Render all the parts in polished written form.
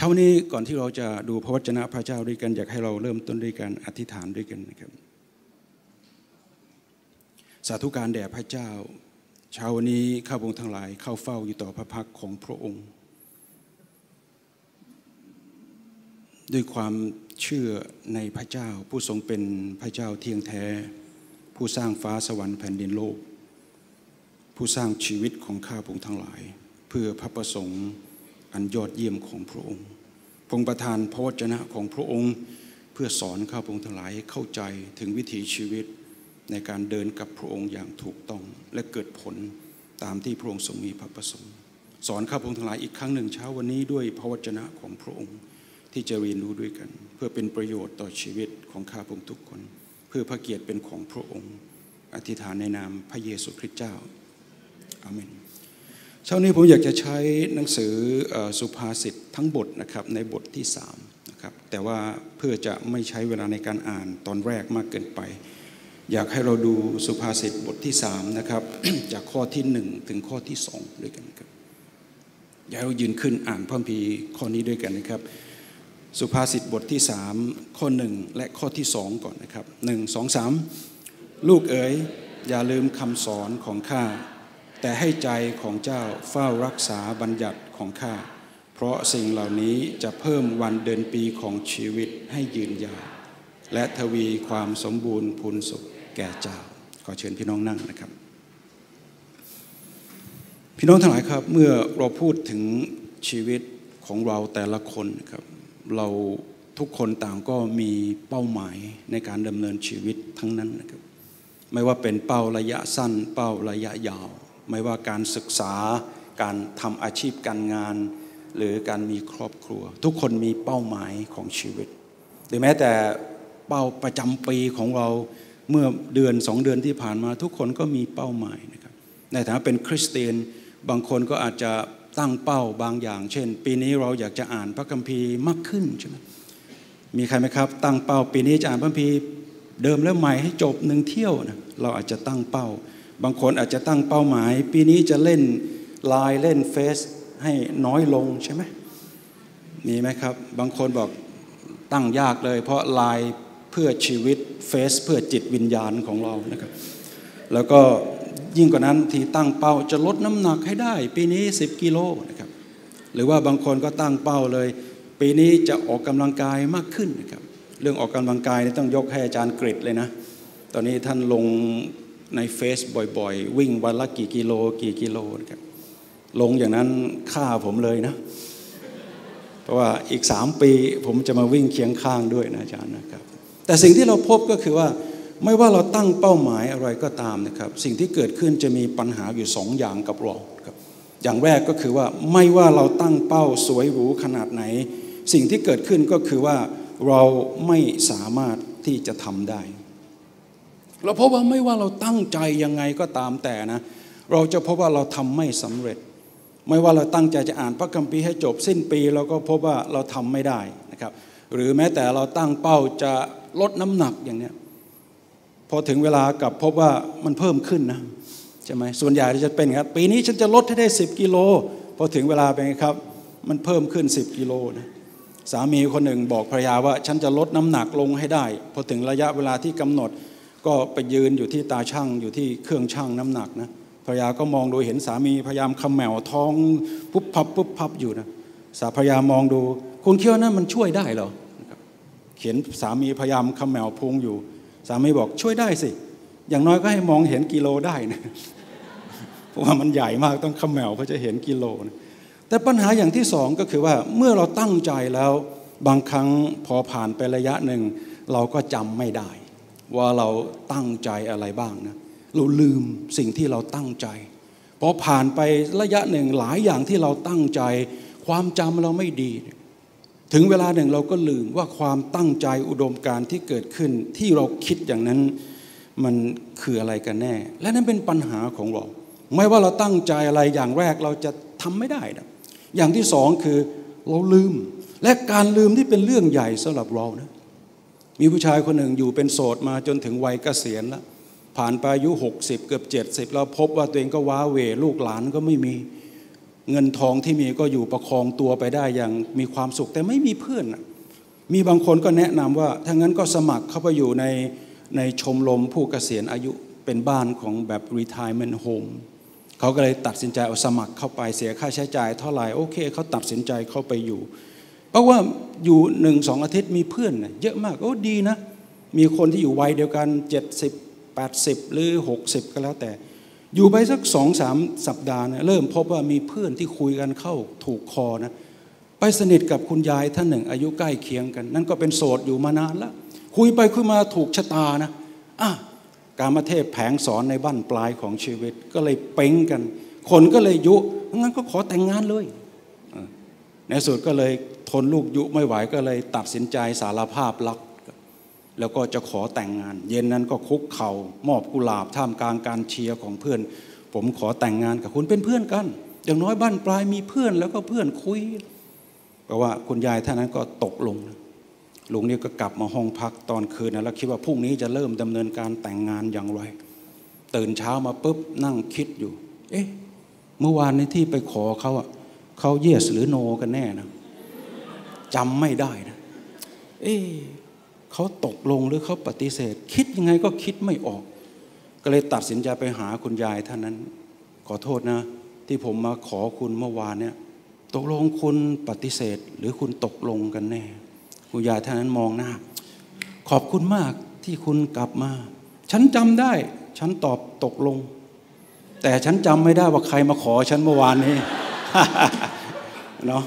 เช้านี้ก่อนที่เราจะดูพระวจนะพระเจ้าด้วยกันอยากให้เราเริ่มต้นด้วยการอธิษฐานด้วยกันนะครับสาธุการแด่พระเจ้าเช้าวันนี้ข้าพงทั้งหลายเข้าเฝ้าอยู่ต่อพระพักของพระองค์ด้วยความเชื่อในพระเจ้าผู้ทรงเป็นพระเจ้าเที่ยงแท้ผู้สร้างฟ้าสวรรค์แผ่นดินโลกผู้สร้างชีวิตของข้าพงทั้งหลายเพื่อพระประสงค์อันยอดเยี่ยมของพระองค์พระองค์ประทานพระวจนะของพระองค์เพื่อสอนข้าพงทั้งหลายเข้าใจถึงวิถีชีวิตในการเดินกับพระองค์อย่างถูกต้องและเกิดผลตามที่พระองค์ทรงมีพระประสงค์สอนข้าพงทั้งหลายอีกครั้งหนึ่งเช้าวันนี้ด้วยพระวจนะของพระองค์ที่จะเรียนรู้ด้วยกันเพื่อเป็นประโยชน์ต่อชีวิตของข้าพงทุกคนเพื่อพระเกียรติเป็นของพระองค์อธิษฐานในนามพระเยซูคริสต์เจ้าอาเมนเช้านี้ผมอยากจะใช้หนังสือสุภาษิตทั้งบทนะครับในบทที่3นะครับแต่ว่าเพื่อจะไม่ใช้เวลาในการอ่านตอนแรกมากเกินไปอยากให้เราดูสุภาษิตบทที่3นะครับ จากข้อที่1ถึงข้อที่2ด้วยกันครับอยากให้เรายืนขึ้นอ่านพระคัมภีร์ข้อนี้ด้วยกันนะครับสุภาษิตบทที่3ข้อ1และข้อที่2ก่อนนะครับ1 2 3ลูกเอ๋ยอย่าลืมคำสอนของข้าแต่ให้ใจของเจ้าเฝ้ารักษาบัญญัติของข้าเพราะสิ่งเหล่านี้จะเพิ่มวันเดือนปีของชีวิตให้ยืนยาวและทวีความสมบูรณ์พูนสุขแก่เจ้าขอเชิญพี่น้องนั่งนะครับพี่น้องทั้งหลายครับเมื่อเราพูดถึงชีวิตของเราแต่ละคนครับเราทุกคนต่างก็มีเป้าหมายในการดำเนินชีวิตทั้งนั้นนะครับไม่ว่าเป็นเป้าระยะสั้นเป้าระยะยาวไม่ว่าการศึกษาการทำอาชีพการงานหรือการมีครอบครัวทุกคนมีเป้าหมายของชีวิตหรือแม้แต่เป้าประจำปีของเราเมื่อเดือน2เดือนที่ผ่านมาทุกคนก็มีเป้าหมายนะครับในฐานะเป็นคริสเตียนบางคนก็อาจจะตั้งเป้าบางอย่างเช่นปีนี้เราอยากจะอ่านพระคัมภีร์มากขึ้นใช่ไหมมีใครไหมครับตั้งเป้าปีนี้จะอ่านพระคัมภีร์เดิมและใหม่ให้จบ1เที่ยวนะเราอาจจะตั้งเป้าบางคนอาจจะตั้งเป้าหมายปีนี้จะเล่นไลน์เล่นเฟซให้น้อยลงใช่ไหมมีไหมครับบางคนบอกตั้งยากเลยเพราะไลน์เพื่อชีวิตเฟซเพื่อจิตวิญญาณของเรานะครับแล้วก็ยิ่งกว่านั้นที่ตั้งเป้าจะลดน้ำหนักให้ได้ปีนี้10กิโลนะครับหรือว่าบางคนก็ตั้งเป้าเลยปีนี้จะออกกำลังกายมากขึ้นนะครับเรื่องออกกำลังกายนี่ต้องยกให้อาจารย์กฤษเลยนะตอนนี้ท่านลงในเฟซบ่อยๆวิ่งวันละกี่กิโลนะครับลงอย่างนั้นฆ่าผมเลยนะเพราะว่าอีก3ปีผมจะมาวิ่งเคียงข้างด้วยนะอาจารย์นะครับแต่สิ่งที่เราพบก็คือว่าไม่ว่าเราตั้งเป้าหมายอะไรก็ตามนะครับสิ่งที่เกิดขึ้นจะมีปัญหาอยู่2อย่างกับเราครับอย่างแรกก็คือว่าไม่ว่าเราตั้งเป้าสวยหรูขนาดไหนสิ่งที่เกิดขึ้นก็คือว่าเราไม่สามารถที่จะทำได้เราพบว่าไม่ว่าเราตั้งใจยังไงก็ตามแต่นะเราจะพบว่าเราทำไม่สำเร็จไม่ว่าเราตั้งใจจะอ่านพระคัมภีร์ให้จบสิ้นปีเราก็พบว่าเราทำไม่ได้นะครับหรือแม้แต่เราตั้งเป้าจะลดน้ำหนักอย่างนี้พอถึงเวลากลับพบว่ามันเพิ่มขึ้นนะใช่ไหมส่วนใหญ่จะเป็นครับปีนี้ฉันจะลดให้ได้10กิโลพอถึงเวลาเป็นไงครับมันเพิ่มขึ้น10กิโลนะสามีคนหนึ่งบอกภรรยาว่าฉันจะลดน้ำหนักลงให้ได้พอถึงระยะเวลาที่กำหนดก็ไปยืนอยู่ที่ตาชั่งอยู่ที่เครื่องชั่งน้ำหนักนะภรรยาก็มองดูเห็นสามีพยายามเขม่าท้องปุ๊บพับอยู่นะภรรยามองดูคุณคิดว่านั่นมันช่วยได้เหรอเขียนสามีพยายามเขม่าพุงอยู่สามีบอกช่วยได้สิอย่างน้อยก็ให้มองเห็นกิโลได้นะเพราะว่ามันใหญ่มากต้องเขม่าเพื่อจะเห็นกิโลนะแต่ปัญหาอย่างที่2ก็คือว่าเมื่อเราตั้งใจแล้วบางครั้งพอผ่านไประยะหนึ่งเราก็จำไม่ได้ว่าเราตั้งใจอะไรบ้างนะเราลืมสิ่งที่เราตั้งใจพอผ่านไประยะหนึ่งหลายอย่างที่เราตั้งใจความจำเราไม่ดีถึงเวลาหนึ่งเราก็ลืมว่าความตั้งใจอุดมการณ์ที่เกิดขึ้นที่เราคิดอย่างนั้นมันคืออะไรกันแน่และนั่นเป็นปัญหาของเราไม่ว่าเราตั้งใจอะไรอย่างแรกเราจะทำไม่ได้นะอย่างที่2คือเราลืมและการลืมที่เป็นเรื่องใหญ่สำหรับเรานะมีผู้ชายคนหนึ่งอยู่เป็นโสดมาจนถึงวัยเกษียณแล้วผ่านไปอายุ60เกือบ70แล้วพบว่าตัวเองก็ว้าเหวลูกหลานก็ไม่มีเงินทองที่มีก็อยู่ประคองตัวไปได้อย่างมีความสุขแต่ไม่มีเพื่อนมีบางคนก็แนะนำว่าถ้างั้นก็สมัครเข้าไปอยู่ในชมรมผู้เกษียณอายุเป็นบ้านของแบบ retirement home เขาก็เลยตัดสินใจเอาสมัครเข้าไปเสียค่าใช้จ่ายเท่าไหร่โอเคเขาตัดสินใจเข้าไปอยู่เพราะว่าอยู่1-2 อาทิตย์มีเพื่อนเยอะมากโอ้ดีนะมีคนที่อยู่วัยเดียวกัน70 80หรือ60ก็แล้วแต่อยู่ไปสัก 2-3 สัปดาห์เริ่มพบว่ามีเพื่อนที่คุยกันเข้าถูกคอนะไปสนิทกับคุณยายท่านหนึ่งอายุใกล้เคียงกันนั่นก็เป็นโสดอยู่มานานแล้วคุยไปคุยมาถูกชะตานะกามเทพแผงสอนในบั้นปลายของชีวิตก็เลยเป้งกันคนก็เลยยุงั้นก็ขอแต่งงานเลยในสุดก็เลยทนลูกยุไม่ไหวก็เลยตัดสินใจสารภาพรักแล้วก็จะขอแต่งงานเย็นนั้นก็คุกเข่ามอบกุหลาบท่ามกลางการเชียร์ของเพื่อนผมขอแต่งงานกับคุณเป็นเพื่อนกันอย่างน้อยบ้านปลายมีเพื่อนแล้วก็เพื่อนคุยเพราะว่าคุณยายท่านนั้นก็ตกลงลุงนี่ก็กลับมาห้องพักตอนคืนนะแล้วคิดว่าพรุ่งนี้จะเริ่มดำเนินการแต่งงานอย่างไรตื่นเช้ามาปุ๊บนั่งคิดอยู่เมื่อวานนี้ที่ไปขอเขาเยสหรือโนกันแน่นะจำไม่ได้นะเขาตกลงหรือเขาปฏิเสธคิดยังไงก็คิดไม่ออกก็เลยตัดสินใจไปหาคุณยายท่านนั้นขอโทษนะที่ผมมาขอคุณเมื่อวานเนี่ยตกลงคุณปฏิเสธหรือคุณตกลงกันแน่คุณยายท่านนั้นมองหน้าขอบคุณมากที่คุณกลับมาฉันจำได้ฉันตอบตกลงแต่ฉันจำไม่ได้ว่าใครมาขอฉันเมื่อวานนี้ เนาะ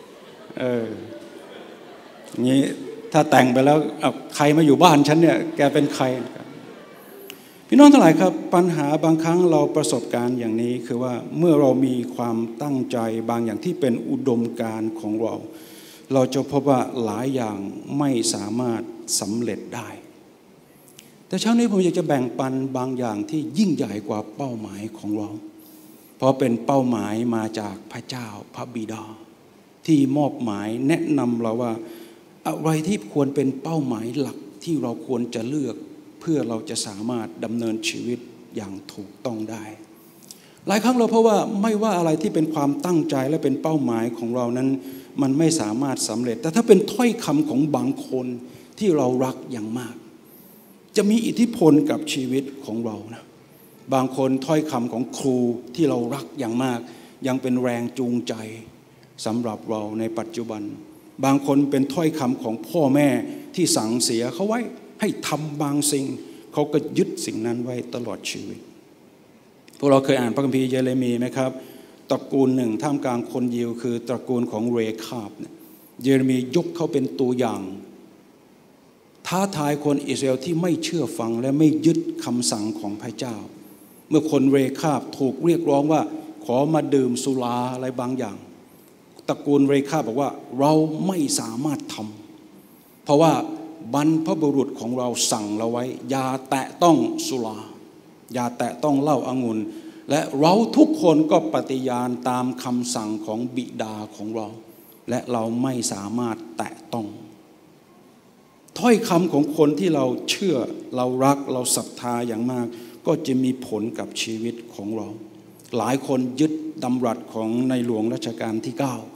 งี้ถ้าแต่งไปแล้วใครมาอยู่บ้านฉันเนี่ยแกเป็นใครพี่น้องทั้งหลายครับปัญหาบางครั้งเราประสบการณ์อย่างนี้คือว่าเมื่อเรามีความตั้งใจบางอย่างที่เป็นอุดมการณ์ของเราจะพบว่าหลายอย่างไม่สามารถสำเร็จได้แต่เช้านี้ผมอยากจะแบ่งปันบางอย่างที่ยิ่งใหญ่กว่าเป้าหมายของเราเพราะเป็นเป้าหมายมาจากพระเจ้าพระบิดาที่มอบหมายแนะนำเราว่าอะไรที่ควรเป็นเป้าหมายหลักที่เราควรจะเลือกเพื่อเราจะสามารถดำเนินชีวิตอย่างถูกต้องได้หลายครั้งเราเพราะว่าไม่ว่าอะไรที่เป็นความตั้งใจและเป็นเป้าหมายของเรานั้นมันไม่สามารถสำเร็จแต่ถ้าเป็นถ้อยคำของบางคนที่เรารักอย่างมากจะมีอิทธิพลกับชีวิตของเรานะบางคนถ้อยคำของครูที่เรารักอย่างมากยังเป็นแรงจูงใจสำหรับเราในปัจจุบันบางคนเป็นถ้อยคำของพ่อแม่ที่สั่งเสียเขาไว้ให้ทำบางสิ่งเขาก็ยึดสิ่งนั้นไว้ตลอดชีวิตพวกเราเคยอ่านพระคัมภีร์เยเรมีไหมครับตระกูลหนึ่งท่ามกลางคนยิวคือตระกูลของเรคาบเนี่ยเยเรมียกเขาเป็นตัวอย่างท้าทายคนอิสราเอลที่ไม่เชื่อฟังและไม่ยึดคำสั่งของพระเจ้าเมื่อคนเรคาบถูกเรียกร้องว่าขอมาดื่มสุราอะไรบางอย่างตระกูลเรคาบบอกว่าเราไม่สามารถทำเพราะว่าบรรพบุรุษของเราสั่งเราไว้อย่าแตะต้องสุราอย่าแตะต้องเหล้าองุ่นและเราทุกคนก็ปฏิญาณตามคำสั่งของบิดาของเราและเราไม่สามารถแตะต้องถ้อยคำของคนที่เราเชื่อเรารักเราศรัทธาอย่างมากก็จะมีผลกับชีวิตของเราหลายคนยึดดำรัสของในหลวงรัชกาลที่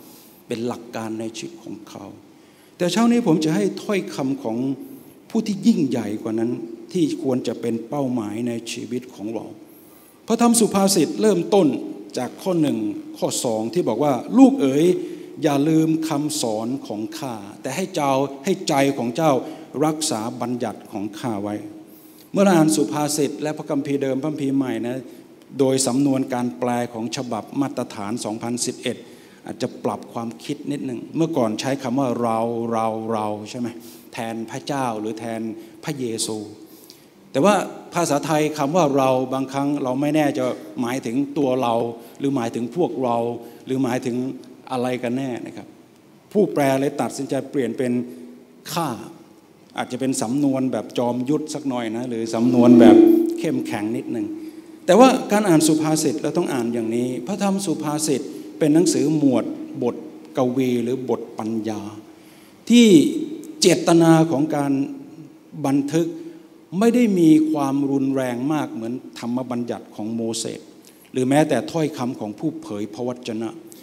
9เป็นหลักการในชีวิตของเขาแต่เช้านี้ผมจะให้ถ้อยคำของผู้ที่ยิ่งใหญ่กว่านั้นที่ควรจะเป็นเป้าหมายในชีวิตของเราพระธรรมสุภาษิตเริ่มต้นจากข้อ1ข้อ2ที่บอกว่าลูกเอ๋ยอย่าลืมคำสอนของข้าแต่ให้ใจของเจ้ารักษาบัญญัติของข้าไว้เมื่ออ่านสุภาษิตและพระคัมภีร์เดิมพระคัมภีร์ใหม่นะโดยสำนวนการแปลของฉบับมาตรฐาน2011อาจจะปรับความคิดนิดหนึ่งเมื่อก่อนใช้คำว่าเราใช่ไหมแทนพระเจ้าหรือแทนพระเยซูแต่ว่าภาษาไทยคำว่าเราบางครั้งเราไม่แน่จะหมายถึงตัวเราหรือหมายถึงพวกเราหรือหมายถึงอะไรกันแน่นะครับผู้แปลเลยตัดสินใจเปลี่ยนเป็นข้าอาจจะเป็นสำนวนแบบจอมยุทธสักหน่อยนะหรือสำนวนแบบเข้มแข็งนิดหนึ่งแต่ว่าการอ่านสุภาษิตเราต้องอ่านอย่างนี้พระธรรมสุภาษิตเป็นหนังสือหมวดบทกวีหรือบทปัญญาที่เจตนาของการบันทึกไม่ได้มีความรุนแรงมากเหมือนธรรมบัญญัติของโมเสสหรือแม้แต่ถ้อยคำของผู้เผยพระวจนะ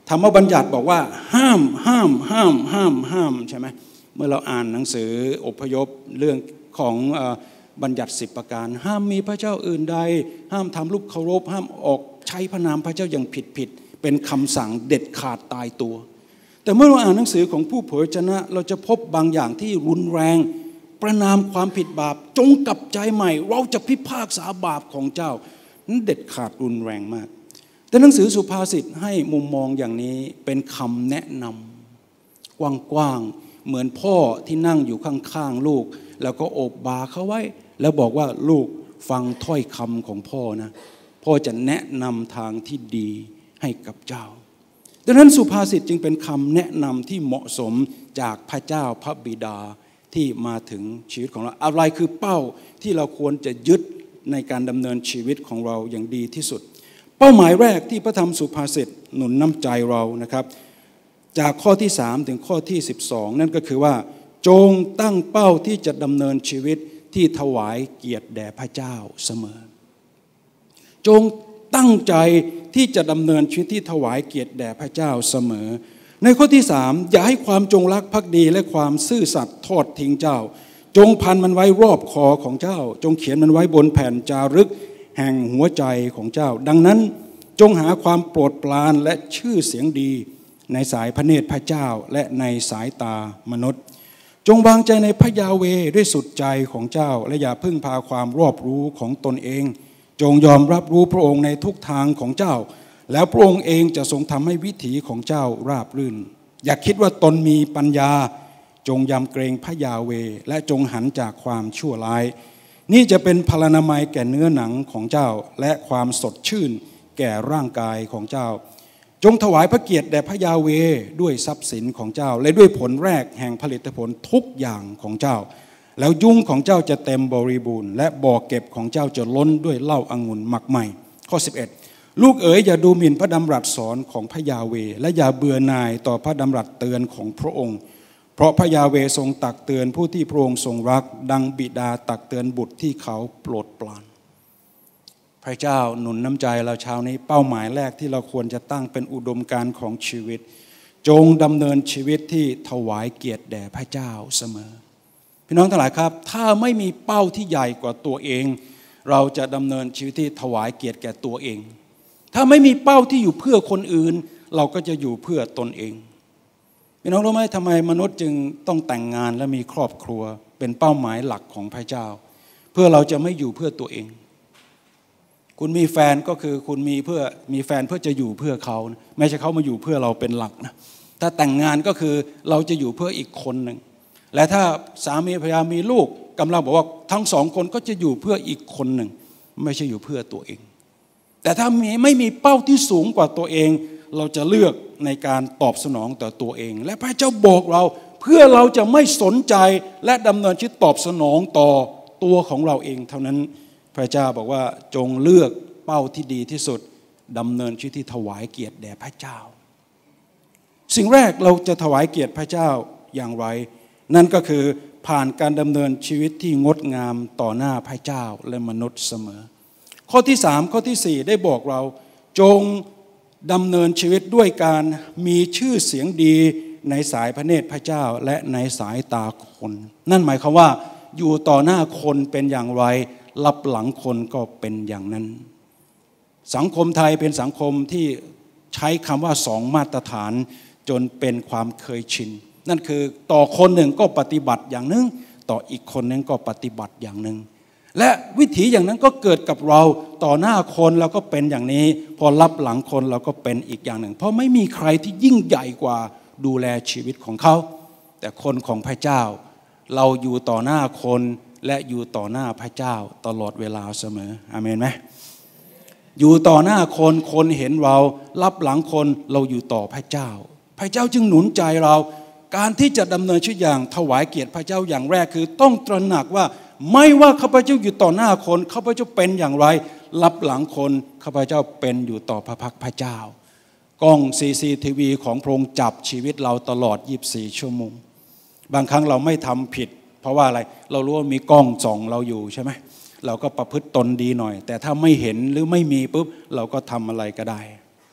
ธรรมบัญญัติบอกว่าห้ามใช่ไหมเมื่อเราอ่านหนังสืออพยพเรื่องของบัญญัติ10ประการห้ามมีพระเจ้าอื่นใดห้ามทำรูปเคารพห้ามออกใช้พระนามพระเจ้าอย่างผิดเป็นคำสั่งเด็ดขาดตายตัวแต่เมื่อเราอ่านหนังสือของผู้เผยพระวจนะเราจะพบบางอย่างที่รุนแรงประณามความผิดบาปจงกลับใจใหม่เราจะพิพากษาบาปของเจ้านั้นเด็ดขาดรุนแรงมากแต่หนังสือสุภาษิตให้มุมมองอย่างนี้เป็นคำแนะนำกว้างๆเหมือนพ่อที่นั่งอยู่ข้างๆลูกแล้วก็โอบบ่าเขาไว้แล้วบอกว่าลูกฟังถ้อยคำของพ่อนะพ่อจะแนะนำทางที่ดีให้กับเจ้าดังนั้นสุภาษิตจึงเป็นคำแนะนำที่เหมาะสมจากพระเจ้าพระบิดาที่มาถึงชีวิตของเราอะไรคือเป้าที่เราควรจะยึดในการดำเนินชีวิตของเราอย่างดีที่สุดเป้าหมายแรกที่พระธรรมสุภาษิตหนุนน้ำใจเรานะครับจากข้อที่3ถึงข้อที่12นั่นก็คือว่าจงตั้งเป้าที่จะดำเนินชีวิตที่ถวายเกียรติแด่พระเจ้าเสมอจงตั้งใจที่จะดำเนินชีวิตที่ถวายเกียรติแด่พระเจ้าเสมอในข้อที่3อย่าให้ความจงรักภักดีและความซื่อสัตย์ทอดทิ้งเจ้าจงพันมันไว้รอบคอของเจ้าจงเขียนมันไว้บนแผ่นจารึกแห่งหัวใจของเจ้าดังนั้นจงหาความโปรดปรานและชื่อเสียงดีในสายพระเนตรพระเจ้าและในสายตามนุษย์จงวางใจในพระยาเวห์ด้วยสุดใจของเจ้าและอย่าพึ่งพาความรอบรู้ของตนเองจงยอมรับรู้พระองค์ในทุกทางของเจ้าแล้วพระองค์เองจะทรงทำให้วิถีของเจ้าราบรื่นอย่าคิดว่าตนมีปัญญาจงยำเกรงพระยาเวห์และจงหันจากความชั่วร้ายนี่จะเป็นพลานามัยแก่เนื้อหนังของเจ้าและความสดชื่นแก่ร่างกายของเจ้าจงถวายพระเกียรติแด่พระยาเวห์ด้วยทรัพย์สินของเจ้าและด้วยผลแรกแห่งผลิตผลทุกอย่างของเจ้าแล้วยุ้งของเจ้าจะเต็มบริบูรณ์และบ่อเก็บของเจ้าจะล้นด้วยเหล้าองุ่นหมักใหม่ข้อ11ลูกเอ๋ยอย่าดูหมิ่นพระดำรัสสอนของพระยาเวห์และอย่าเบื่อหน่ายต่อพระดำรัสเตือนของพระองค์เพราะพระยาเวห์ทรงตักเตือนผู้ที่พระองค์ทรงรักดังบิดาตักเตือนบุตรที่เขาโปรดปรานพระเจ้าหนุนน้ำใจเราเช้านี้เป้าหมายแรกที่เราควรจะตั้งเป็นอุดมการณ์ของชีวิตจงดำเนินชีวิตที่ถวายเกียรติแด่พระเจ้าเสมอพี่น้องทั้งหลายครับถ้าไม่มีเป้าที่ใหญ่กว่าตัวเองเราจะดำเนินชีวิตที่ถวายเกียรติแก่ตัวเองถ้าไม่มีเป้าที่อยู่เพื่อคนอื่นเราก็จะอยู่เพื่อตนเองพี่น้องรู้ไหมทำไมมนุษย์จึงต้องแต่งงานและมีครอบครัวเป็นเป้าหมายหลักของพระเจ้าเพื่อเราจะไม่อยู่เพื่อตัวเองคุณมีแฟนก็คือคุณมีแฟนเพื่อจะอยู่เพื่อเขาไม่ใช่เขามาอยู่เพื่อเราเป็นหลักนะถ้าแต่งงานก็คือเราจะอยู่เพื่ออีกคนหนึ่งและถ้าสามีภรรยามีลูกกำลังบอกว่าทั้งสองคนก็จะอยู่เพื่ออีกคนหนึ่งไม่ใช่อยู่เพื่อตัวเองแต่ถ้าไม่มีเป้าที่สูงกว่าตัวเองเราจะเลือกในการตอบสนองต่อตัวเองและพระเจ้าบอกเราเพื่อเราจะไม่สนใจและดำเนินชีวิตตอบสนองต่อตัวของเราเองเท่านั้นพระเจ้าบอกว่าจงเลือกเป้าที่ดีที่สุดดำเนินชีวิตที่ถวายเกียรติแด่พระเจ้าสิ่งแรกเราจะถวายเกียรติพระเจ้าอย่างไรนั่นก็คือผ่านการดำเนินชีวิตที่งดงามต่อหน้าพระเจ้าและมนุษย์เสมอข้อที่3ข้อที่4ได้บอกเราจงดำเนินชีวิตด้วยการมีชื่อเสียงดีในสายพระเนตรพระเจ้าและในสายตาคนนั่นหมายความว่าอยู่ต่อหน้าคนเป็นอย่างไรรับหลังคนก็เป็นอย่างนั้นสังคมไทยเป็นสังคมที่ใช้คำว่า2มาตรฐานจนเป็นความเคยชินนั่นคือต่อคนหนึ่งก็ปฏิบัติอย่างหนึ่งต่ออีกคนหนึ่งก็ปฏิบัติอย่างหนึ่งและวิถีอย่างนั้นก็เกิดกับเราต่อหน้าคนเราก็เป็นอย่างนี้พอรับหลังคนเราก็เป็นอีกอย่างหนึ่งเพราะไม่มีใครที่ยิ่งใหญ่กว่าดูแลชีวิตของเขาแต่คนของพระเจ้าเราอยู่ต่อหน้าคนและอยู่ต่อหน้าพระเจ้าตลอดเวลาเสมออาเมนไหมอยู่ต่อหน้าคนคนเห็นเรารับหลังคนเราอยู่ต่อพระเจ้าพระเจ้าจึงหนุนใจเราการที่จะดำเนินชีวิตอย่างถวายเกียรติพระเจ้าอย่างแรกคือต้องตระหนักว่าไม่ว่าข้าพเจ้าอยู่ต่อหน้าคนข้าพเจ้าเป็นอย่างไรรับหลังคนข้าพเจ้าเป็นอยู่ต่อพระพักพระเจ้ากล้อง CCTV ของพระองค์จับชีวิตเราตลอด24ชั่วโมงบางครั้งเราไม่ทำผิดเพราะว่าอะไรเรารู้ว่ามีกล้องส่องเราอยู่ใช่ไหมเราก็ประพฤติตนดีหน่อยแต่ถ้าไม่เห็นหรือไม่มีปุ๊บเราก็ทำอะไรก็ได้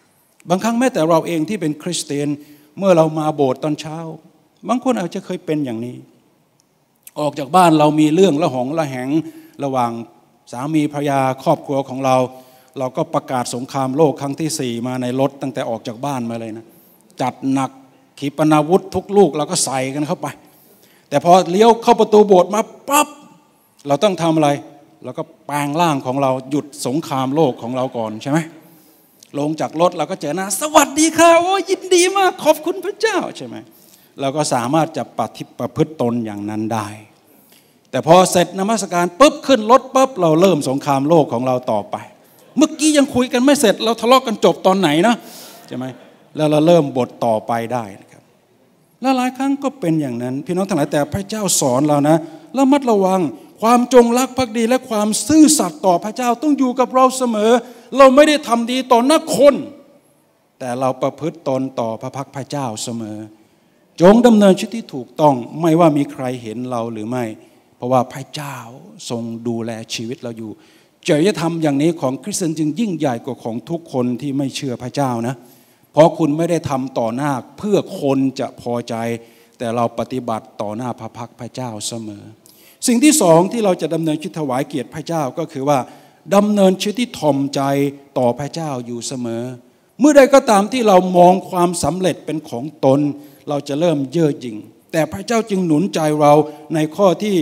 บางครั้งแม้แต่เราเองที่เป็นคริสเตียนเมื่อเรามาโบสถ์ตอนเช้าบางคนอาจจะเคยเป็นอย่างนี้ออกจากบ้านเรามีเรื่องละหองละแหงระหว่างสามีภรรยาครอบครัวของเราก็ประกาศสงครามโลกครั้งที่4มาในรถตั้งแต่ออกจากบ้านมาเลยนะจัดหนักขีปนาวุธทุกลูกเราก็ใส่กันเข้าไปแต่พอเลี้ยวเข้าประตูโบสถ์มาปั๊บเราต้องทำอะไรเราก็แปลงร่างของเราหยุดสงครามโลกของเราก่อนใช่ไหมลงจากรถเราก็เจอหน้าสวัสดีค่ะโอ้ยินดีมากขอบคุณพระเจ้าใช่ไหมเราก็สามารถจะประพฤติตนอย่างนั้นได้แต่พอเสร็จนมัสการปุ๊บขึ้นรถปุ๊บเราเริ่มสงครามโลกของเราต่อไปเมื่อกี้ยังคุยกันไม่เสร็จเราทะเลาะกันจบตอนไหนนะใช่ไหมแล้วเราเริ่มบทต่อไปได้นะครับและหลายครั้งก็เป็นอย่างนั้นพี่น้องทั้งหลายแต่พระเจ้าสอนเรานะระมัดระวังความจงรักภักดีและความซื่อสัตย์ต่อพระเจ้าต้องอยู่กับเราเสมอเราไม่ได้ทำดีต่อหน้าคนแต่เราประพฤติตนต่อพระพักพระเจ้าเสมอจงดำเนินชีวิตที่ถูกต้องไม่ว่ามีใครเห็นเราหรือไม่เพราะว่าพระเจ้าทรงดูแลชีวิตเราอยู่จริยธรรมอย่างนี้ของคริสเตียนจึงยิ่งใหญ่กว่าของทุกคนที่ไม่เชื่อพระเจ้านะเพราะคุณไม่ได้ทำต่อหน้าเพื่อคนจะพอใจแต่เราปฏิบัติต่อหน้าพระพักพระเจ้าเสมอสิ่งที่สองที่เราจะดำเนินชีวิตถวายเกียรติพระเจ้าก็คือว่าดำเนินชีวิตที่ถ่อมใจต่อพระเจ้าอยู่เสมอเมื่อใดก็ตามที่เรามองความสำเร็จเป็นของตนเราจะเริ่มเย่อหยิ่งแต่พระเจ้าจึงหนุนใจเราในข้อที่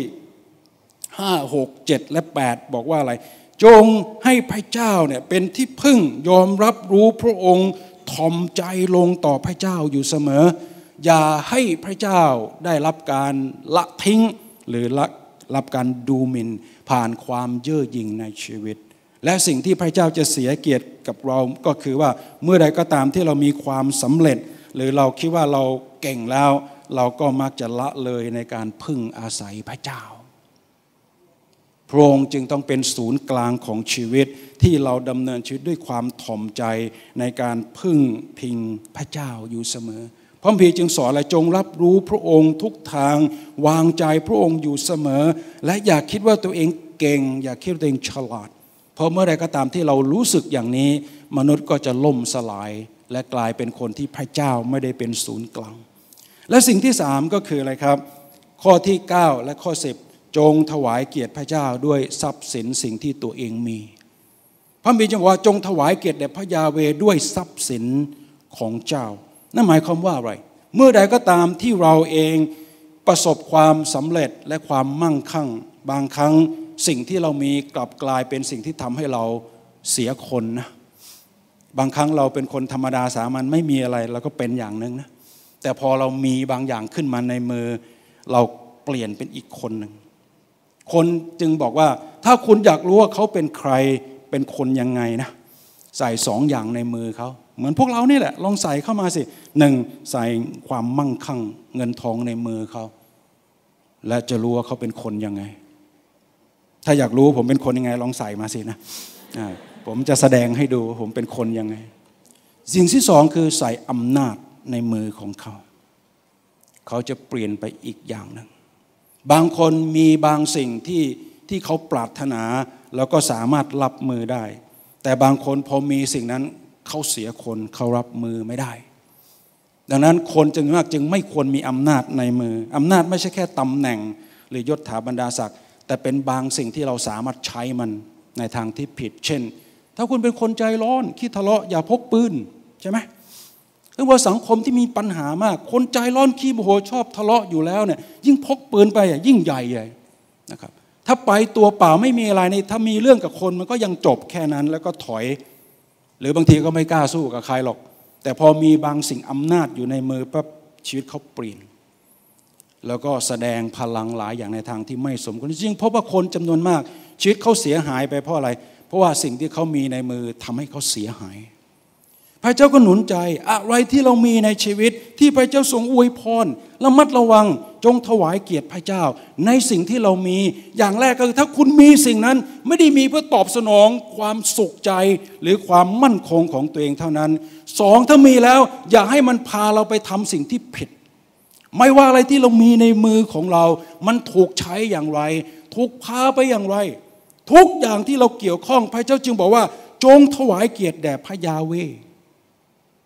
5 6 7 และ 8บอกว่าอะไรจงให้พระเจ้าเนี่ยเป็นที่พึ่งยอมรับรู้พระองค์ถ่อมใจลงต่อพระเจ้าอยู่เสมออย่าให้พระเจ้าได้รับการละทิ้งหรือรับการดูหมิ่นผ่านความเย่อหยิ่งในชีวิตและสิ่งที่พระเจ้าจะเสียเกียรติกับเราก็คือว่าเมื่อใดก็ตามที่เรามีความสำเร็จหรือเราคิดว่าเราเก่งแล้วเราก็มักจะละเลยในการพึ่งอาศัยพระเจ้าพระองค์จึงต้องเป็นศูนย์กลางของชีวิตที่เราดำเนินชีวิตด้วยความถ่อมใจในการพึ่งพิงพระเจ้าอยู่เสมอพระคัมภีร์จึงสอนอะไรจงรับรู้พระองค์ทุกทางวางใจพระองค์อยู่เสมอและอย่าคิดว่าตัวเองเก่งอย่าคิดว่าตัวเองฉลาดเพราะเมื่อใดก็ตามที่เรารู้สึกอย่างนี้มนุษย์ก็จะล่มสลายและกลายเป็นคนที่พระเจ้าไม่ได้เป็นศูนย์กลางและสิ่งที่3ก็คืออะไรครับข้อที่9และข้อ10จงถวายเกียรติพระเจ้าด้วยทรัพย์สินสิ่งที่ตัวเองมีพระคัมภีร์จึงบอกว่าจงถวายเกียรติแด่พระยาเวห์ด้วยทรัพย์สินของเจ้านั่นหมายความว่าอะไรเมื่อใดก็ตามที่เราเองประสบความสำเร็จและความมั่งคั่งบางครั้งสิ่งที่เรามีกลับกลายเป็นสิ่งที่ทำให้เราเสียคนนะบางครั้งเราเป็นคนธรรมดาสามัญไม่มีอะไรเราก็เป็นอย่างนึงนะแต่พอเรามีบางอย่างขึ้นมาในมือเราเปลี่ยนเป็นอีกคนหนึ่งคนจึงบอกว่าถ้าคุณอยากรู้ว่าเขาเป็นใครเป็นคนยังไงนะใส่2 อย่างในมือเขาเหมือนพวกเรานี่แหละลองใส่เข้ามาสิ1ใส่ความมั่งคั่งเงินทองในมือเขาและจะรู้ว่าเขาเป็นคนยังไงถ้าอยากรู้ผมเป็นคนยังไงลองใส่มาสินะผมจะแสดงให้ดูผมเป็นคนยังไงสิ่งที่2คือใส่อำนาจในมือของเขาเขาจะเปลี่ยนไปอีกอย่างหนึ่งบางคนมีบางสิ่งที่เขาปรารถนาแล้วก็สามารถรับมือได้แต่บางคนพอมีสิ่งนั้นเขาเสียคนเขารับมือไม่ได้ดังนั้นคนจึงไม่ควรมีอำนาจในมืออำนาจไม่ใช่แค่ตำแหน่งหรือยศถาบรรดาศักดิ์แต่เป็นบางสิ่งที่เราสามารถใช้มันในทางที่ผิดเช่นถ้าคุณเป็นคนใจร้อนขี้ทะเลาะอย่าพกปืนใช่ไหมหรือว่าสังคมที่มีปัญหามากคนใจร้อนขี้โมโหชอบทะเลาะอยู่แล้วเนี่ยยิ่งพกปืนไปยิ่งใหญ่เลยนะครับถ้าไปตัวเปล่าไม่มีอะไรนี่ถ้ามีเรื่องกับคนมันก็ยังจบแค่นั้นแล้วก็ถอยหรือบางทีก็ไม่กล้าสู้กับใครหรอกแต่พอมีบางสิ่งอำนาจอยู่ในมือปั๊บชีวิตเขาเปลี่ยนแล้วก็แสดงพลังหลายอย่างในทางที่ไม่สมควรจริงเพราะว่าคนจำนวนมากชีวิตเขาเสียหายไปเพราะอะไรเพราะว่าสิ่งที่เขามีในมือทำให้เขาเสียหายพระเจ้าก็หนุนใจอะไรที่เรามีในชีวิตที่พระเจ้าทรงอวยพรระมัดระวังจงถวายเกียรติพระเจ้าในสิ่งที่เรามีอย่างแรกก็คือถ้าคุณมีสิ่งนั้นไม่ได้มีเพื่อตอบสนองความสุขใจหรือความมั่นคงของตัวเองเท่านั้น2ถ้ามีแล้วอย่าให้มันพาเราไปทำสิ่งที่ผิดไม่ว่าอะไรที่เรามีในมือของเรามันถูกใช้อย่างไรถูกพาไปอย่างไรทุกอย่างที่เราเกี่ยวข้องพระเจ้าจึงบอกว่าจงถวายเกียรติแด่พระยาเวห์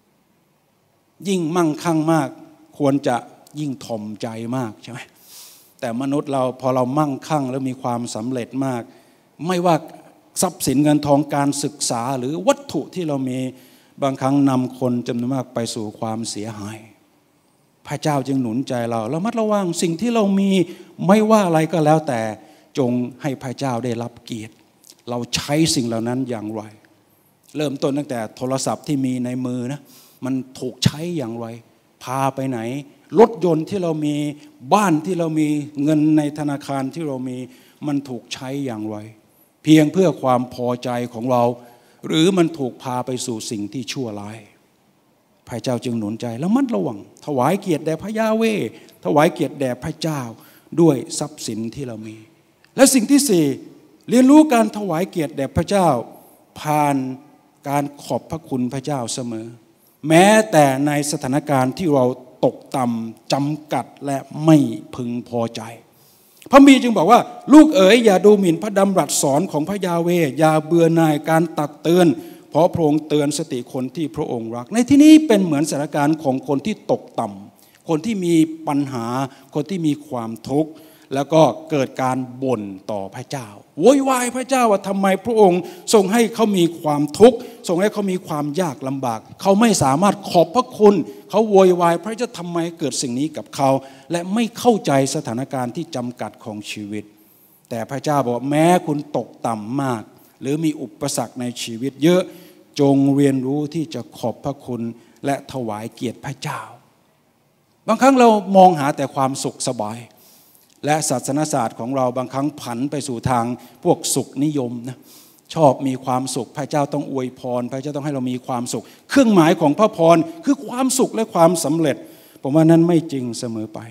ยิ่งมั่งคั่งมากควรจะยิ่งถ่อมใจมากใช่ไหมแต่มนุษย์เราพอเรามั่งคั่งแล้วมีความสำเร็จมากไม่ว่าทรัพย์สินเงินทองการศึกษาหรือวัตถุที่เรามีบางครั้งนำคนจำนวนมากไปสู่ความเสียหายพระเจ้าจึงหนุนใจเราระมัดระวังสิ่งที่เรามีไม่ว่าอะไรก็แล้วแต่จงให้พระเจ้าได้รับเกียรติเราใช้สิ่งเหล่านั้นอย่างไรเริ่มต้นตั้งแต่โทรศัพท์ที่มีในมือนะมันถูกใช้อย่างไรพาไปไหนรถยนต์ที่เรามีบ้านที่เรามีเงินในธนาคารที่เรามีมันถูกใช้อย่างไรเพียงเพื่อความพอใจของเราหรือมันถูกพาไปสู่สิ่งที่ชั่วร้ายพระเจ้าจึงหนุนใจแล้วมัดระวังถวายเกียรติแด่พระยาเวห์ถวายเกียรติแด่พระเจ้าด้วยทรัพย์สินที่เรามีและสิ่งที่สี่เรียนรู้การถวายเกียรติแด่พระเจ้าผ่านการขอบพระคุณพระเจ้าเสมอแม้แต่ในสถานการณ์ที่เราตกต่ำจำกัดและไม่พึงพอใจพระบีจึงบอกว่าลูกเอ๋ยอย่าดูหมิ่นพระดำรัสสอนของพระยาเวห์อย่าเบื่อหน่ายการตักเตือนเพราะพระองค์เตือนสติคนที่พระองค์รักในที่นี้เป็นเหมือนสถานการณ์ของคนที่ตกต่ำคนที่มีปัญหาคนที่มีความทุกข์แล้วก็เกิดการบ่นต่อพระเจ้าโวยวายพระเจ้าว่าทำไมพระองค์ทรงให้เขามีความทุกข์ทรงให้เขามีความยากลำบากเขาไม่สามารถขอบพระคุณเขาโวยวายพระเจ้าทำไมเกิดสิ่งนี้กับเขาและไม่เข้าใจสถานการณ์ที่จำกัดของชีวิตแต่พระเจ้าบอกแม้คุณตกต่ำมากหรือมีอุปสรรคในชีวิตเยอะจงเรียนรู้ที่จะขอบพระคุณและถวายเกียรติพระเจ้าบางครั้งเรามองหาแต่ความสุขสบายและศาสนศาสตร์ของเราบางครั้งผันไปสู่ทางพวกสุขนิยมนะชอบมีความสุขพระเจ้าต้องอวยพรพระเจ้าต้องให้เรามีความสุขเครื่องหมายของพระพรคือความสุขและความสำเร็จผมว่านั้นไม่จริงเสมอไป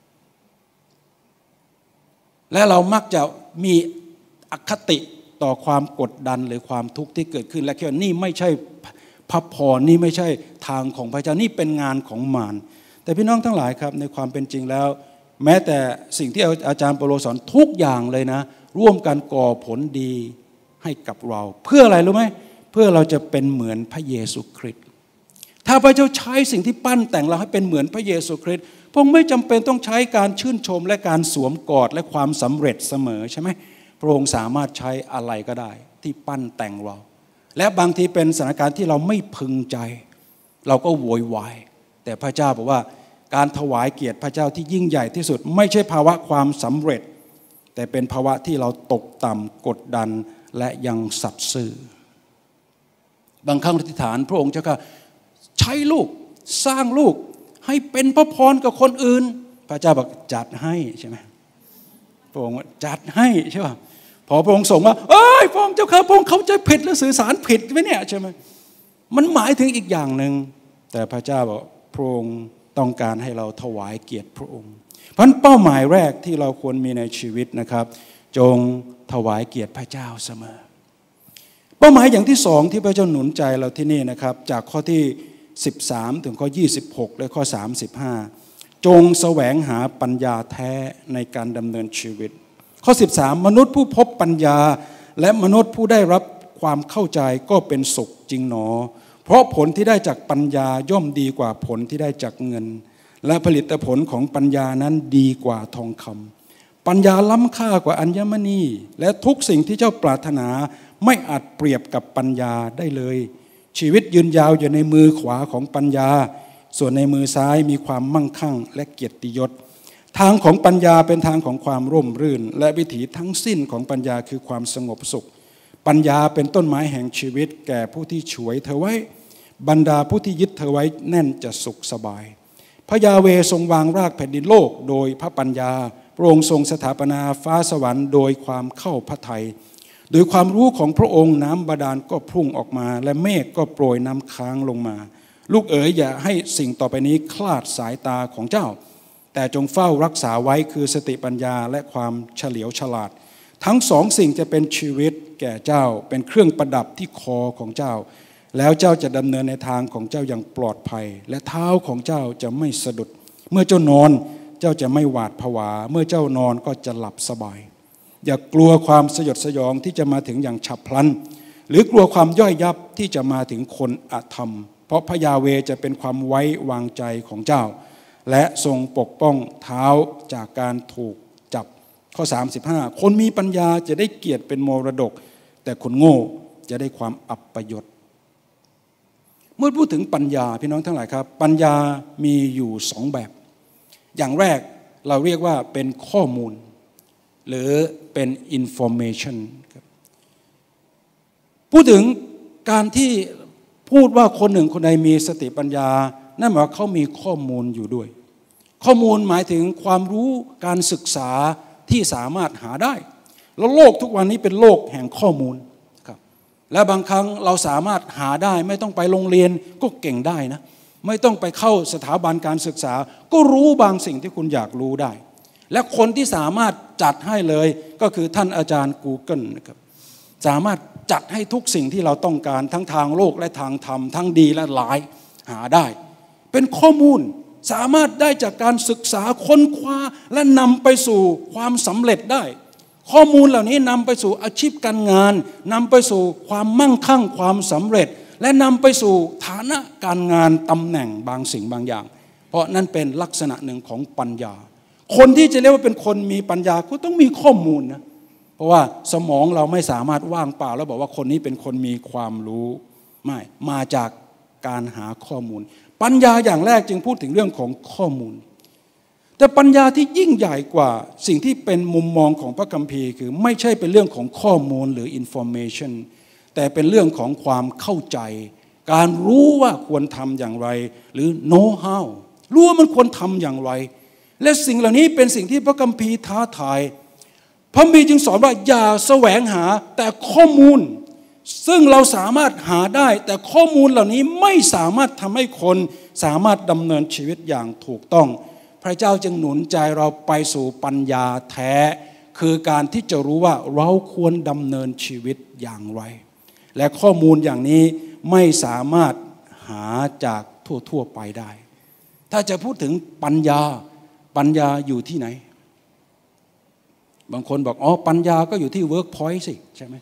และเรามักจะมีอคติต่อความกดดันหรือความทุกข์ที่เกิดขึ้นและคิดว่านี่ไม่ใช่พระพรนี่ไม่ใช่ทางของพระเจ้านี่เป็นงานของมารแต่พี่น้องทั้งหลายครับในความเป็นจริงแล้วแม้แต่สิ่งที่อาจารย์เปโลสอนทุกอย่างเลยนะร่วมกันก่อผลดีให้กับเราเพื่ออะไรรู้ไหมเพื่อเราจะเป็นเหมือนพระเยซูคริสต์ถ้าพระเจ้าใช้สิ่งที่ปั้นแต่งเราให้เป็นเหมือนพระเยซูคริสต์พระองค์ไม่จำเป็นต้องใช้การชื่นชมและการสวมกอดและความสำเร็จเสมอใช่ไหมพระองค์สามารถใช้อะไรก็ได้ที่ปั้นแต่งเราและบางทีเป็นสถานการณ์ที่เราไม่พึงใจเราก็โวยวายแต่พระเจ้าบอกว่าการถวายเกียรติพระเจ้าที่ยิ่งใหญ่ที่สุดไม่ใช่ภาวะความสำเร็จแต่เป็นภาวะที่เราตกต่ำกดดันและยังสัตย์ซื่อบางครั้งอธิษฐานพระองค์เจ้าก็ใช้ลูกสร้างลูกให้เป็นพระพรกับคนอื่นพระเจ้าบอกจัดให้ใช่ไหมพระองค์จัดให้ใช่ป่ะพอพระองค์ส่งว่าเอ้ยพระองค์เจ้าข้าพระองค์เข้าใจผิดหรือสื่อสารผิดไหมเนี่ยใช่ไหมมันหมายถึงอีกอย่างหนึ่งแต่พระเจ้าบอกพระองค์ต้องการให้เราถวายเกียรติพระองค์เพราะเป้าหมายแรกที่เราควรมีในชีวิตนะครับจงถวายเกียรติพระเจ้าเสมอเป้าหมายอย่างที่สองที่พระเจ้าหนุนใจเราที่นี่นะครับจากข้อที่13ถึงข้อ26และข้อ35จงแสวงหาปัญญาแท้ในการดำเนินชีวิตข้อ13มนุษย์ผู้พบปัญญาและมนุษย์ผู้ได้รับความเข้าใจก็เป็นสุขจริงหนอเพราะผลที่ได้จากปัญญาย่อมดีกว่าผลที่ได้จากเงินและผลิตผลของปัญญานั้นดีกว่าทองคำปัญญาล้ำค่ากว่าอัญมณีและทุกสิ่งที่เจ้าปรารถนาไม่อาจเปรียบกับปัญญาได้เลยชีวิตยืนยาวอยู่ในมือขวาของปัญญาส่วนในมือซ้ายมีความมั่งคั่งและเกียรติยศทางของปัญญาเป็นทางของความร่มรื่นและวิถีทั้งสิ้นของปัญญาคือความสงบสุขปัญญาเป็นต้นไม้แห่งชีวิตแก่ผู้ที่ฉวยเธอไว้บรรดาผู้ที่ยึดเธอไว้แน่นจะสุขสบายพระยาเวห์ทรงวางรากแผ่นดินโลกโดยพระปัญญาพระองค์ทรงสถาปนาฟ้าสวรรค์โดยความเข้าพระทัยโดยความรู้ของพระองค์น้ำบาดาลก็พุ่งออกมาและเมฆก็โปรยน้ำค้างลงมาลูกเอ๋ยอย่าให้สิ่งต่อไปนี้คลาดสายตาของเจ้าแต่จงเฝ้ารักษาไว้คือสติปัญญาและความเฉลียวฉลาดทั้งสองสิ่งจะเป็นชีวิตแก่เจ้าเป็นเครื่องประดับที่คอของเจ้าแล้วเจ้าจะดำเนินในทางของเจ้าอย่างปลอดภัยและเท้าของเจ้าจะไม่สะดุดเมื่อเจ้านอนเจ้าจะไม่หวาดผวาเมื่อเจ้านอนก็จะหลับสบายอย่ากลัวความสยดสยองที่จะมาถึงอย่างฉับพลันหรือกลัวความย่อยยับที่จะมาถึงคนอธรรมเพราะพระยาเวห์จะเป็นความไว้วางใจของเจ้าและทรงปกป้องเท้าจากการถูกจับข้อ35คนมีปัญญาจะได้เกียรติเป็นมรดกแต่คนโง่จะได้ความอัปยศเมื่อพูดถึงปัญญาพี่น้องทั้งหลายครับปัญญามีอยู่2แบบอย่างแรกเราเรียกว่าเป็นข้อมูลหรือเป็น information ครับพูดถึงการที่พูดว่าคนหนึ่งคนใดมีสติปัญญานั่นหมายว่าเขามีข้อมูลอยู่ด้วยข้อมูลหมายถึงความรู้การศึกษาที่สามารถหาได้แล้วโลกทุกวันนี้เป็นโลกแห่งข้อมูลครับและบางครั้งเราสามารถหาได้ไม่ต้องไปโรงเรียนก็เก่งได้นะไม่ต้องไปเข้าสถาบันการศึกษาก็รู้บางสิ่งที่คุณอยากรู้ได้และคนที่สามารถจัดให้เลยก็คือท่านอาจารย์ Google นะครับสามารถจัดให้ทุกสิ่งที่เราต้องการทั้งทางโลกและทางธรรมทั้งดีและร้ายหาได้เป็นข้อมูลสามารถได้จากการศึกษาค้นคว้าและนำไปสู่ความสำเร็จได้ข้อมูลเหล่านี้นำไปสู่อาชีพการงานนำไปสู่ความมั่งคั่งความสำเร็จและนำไปสู่ฐานะการงานตำแหน่งบางสิ่งบางอย่างเพราะนั่นเป็นลักษณะหนึ่งของปัญญาคนที่จะเรียกว่าเป็นคนมีปัญญาก็ต้องมีข้อมูลนะเพราะว่าสมองเราไม่สามารถว่างเปล่าแล้วบอกว่าคนนี้เป็นคนมีความรู้ไม่มาจากการหาข้อมูลปัญญาอย่างแรกจึงพูดถึงเรื่องของข้อมูลแต่ปัญญาที่ยิ่งใหญ่กว่าสิ่งที่เป็นมุมมองของพระคัมภีร์คือไม่ใช่เป็นเรื่องของข้อมูลหรือ information แต่เป็นเรื่องของความเข้าใจการรู้ว่าควรทำอย่างไรหรือ know how รู้ว่ามันควรทำอย่างไรและสิ่งเหล่านี้เป็นสิ่งที่พระคัมภีร์ท้าทายพระคัมภีร์จึงสอนว่าอย่าแสวงหาแต่ข้อมูลซึ่งเราสามารถหาได้แต่ข้อมูลเหล่านี้ไม่สามารถทำให้คนสามารถดำเนินชีวิตอย่างถูกต้องพระเจ้าจึงหนุนใจเราไปสู่ปัญญาแท้คือการที่จะรู้ว่าเราควรดำเนินชีวิตอย่างไรและข้อมูลอย่างนี้ไม่สามารถหาจากทั่วไปได้ถ้าจะพูดถึงปัญญาอยู่ที่ไหนบางคนบอกอ๋อปัญญาก็อยู่ที่ Workpoint สิใช่ไหม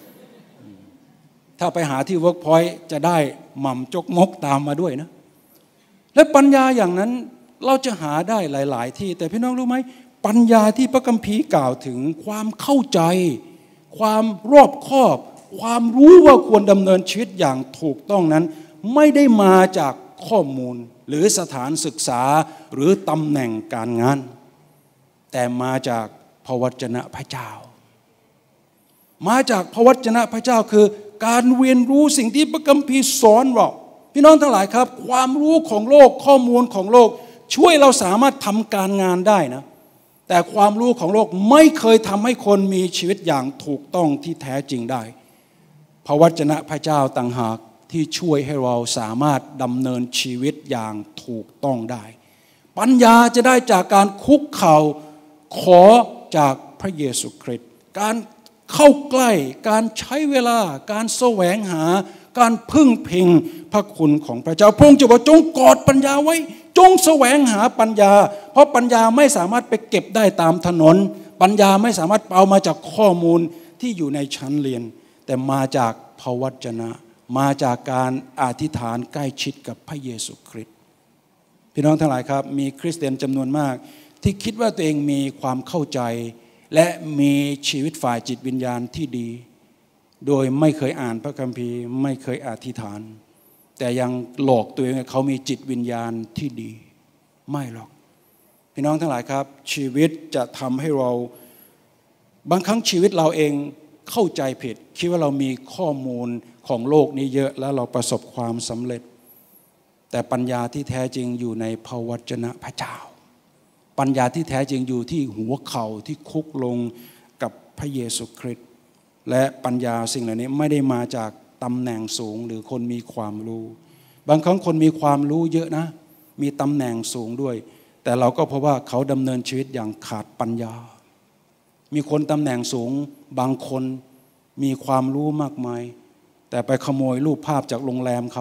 ถ้าไปหาที่ Workpoint จะได้หม่ำจกมกตามมาด้วยนะและปัญญาอย่างนั้นเราจะหาได้หลายๆที่แต่พี่น้องรู้ไหมปัญญาที่พระคัมภีร์กล่าวถึงความเข้าใจความรอบคอบความรู้ว่าควรดำเนินชีวิตอย่างถูกต้องนั้นไม่ได้มาจากข้อมูลหรือสถานศึกษาหรือตำแหน่งการงานแต่มาจากพระวจนะพระเจ้ามาจากพระวจนะพระเจ้าคือการเรียนรู้สิ่งที่พระคัมภีร์สอนเราพี่น้องทั้งหลายครับความรู้ของโลกข้อมูลของโลกช่วยเราสามารถทำการงานได้นะแต่ความรู้ของโลกไม่เคยทำให้คนมีชีวิตอย่างถูกต้องที่แท้จริงได้พระวจนะพระเจ้าต่างหากที่ช่วยให้เราสามารถดำเนินชีวิตอย่างถูกต้องได้ปัญญาจะได้จากการคุกเข่าขอจากพระเยซูคริสต์การเข้าใกล้การใช้เวลาการแสวงหาการพึ่งพิงพระคุณของพระเจ้าพระองค์จะบอกจงกอดปัญญาไว้จงแสวงหาปัญญาเพราะปัญญาไม่สามารถไปเก็บได้ตามถนนปัญญาไม่สามารถเอามาจากข้อมูลที่อยู่ในชั้นเรียนแต่มาจากพระวจนะมาจากการอธิษฐานใกล้ชิดกับพระเยซูคริสต์พี่น้องทั้งหลายครับมีคริสเตียนจำนวนมากที่คิดว่าตัวเองมีความเข้าใจและมีชีวิตฝ่ายจิตวิญญาณที่ดีโดยไม่เคยอ่านพระคัมภีร์ไม่เคยอธิษฐานแต่ยังหลอกตัวเองว่าเขามีจิตวิญญาณที่ดีไม่หรอกพี่น้องทั้งหลายครับชีวิตจะทำให้เราบางครั้งชีวิตเราเองเข้าใจผิดคิดว่าเรามีข้อมูลของโลกนี้เยอะแล้วเราประสบความสำเร็จแต่ปัญญาที่แท้จริงอยู่ในพระวจนะพระเจ้าปัญญาที่แท้จริงอยู่ที่หัวเข่าที่คุกลงกับพระเยซูคริสต์และปัญญาสิ่งเหล่านี้ไม่ได้มาจากตำแหน่งสูงหรือคนมีความรู้บางครั้งคนมีความรู้เยอะนะมีตำแหน่งสูงด้วยแต่เราก็พบว่าเขาดำเนินชีวิตอย่างขาดปัญญามีคนตำแหน่งสูงบางคนมีความรู้มากมายแต่ไปขโมยรูปภาพจากโรงแรมเขา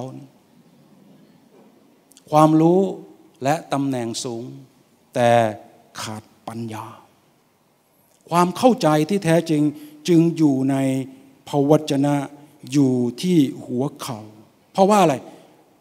ความรู้และตำแหน่งสูงแต่ขาดปัญญาความเข้าใจที่แท้จริงจึงอยู่ในพระวจนะอยู่ที่หัวเข่าเพราะว่าอะไร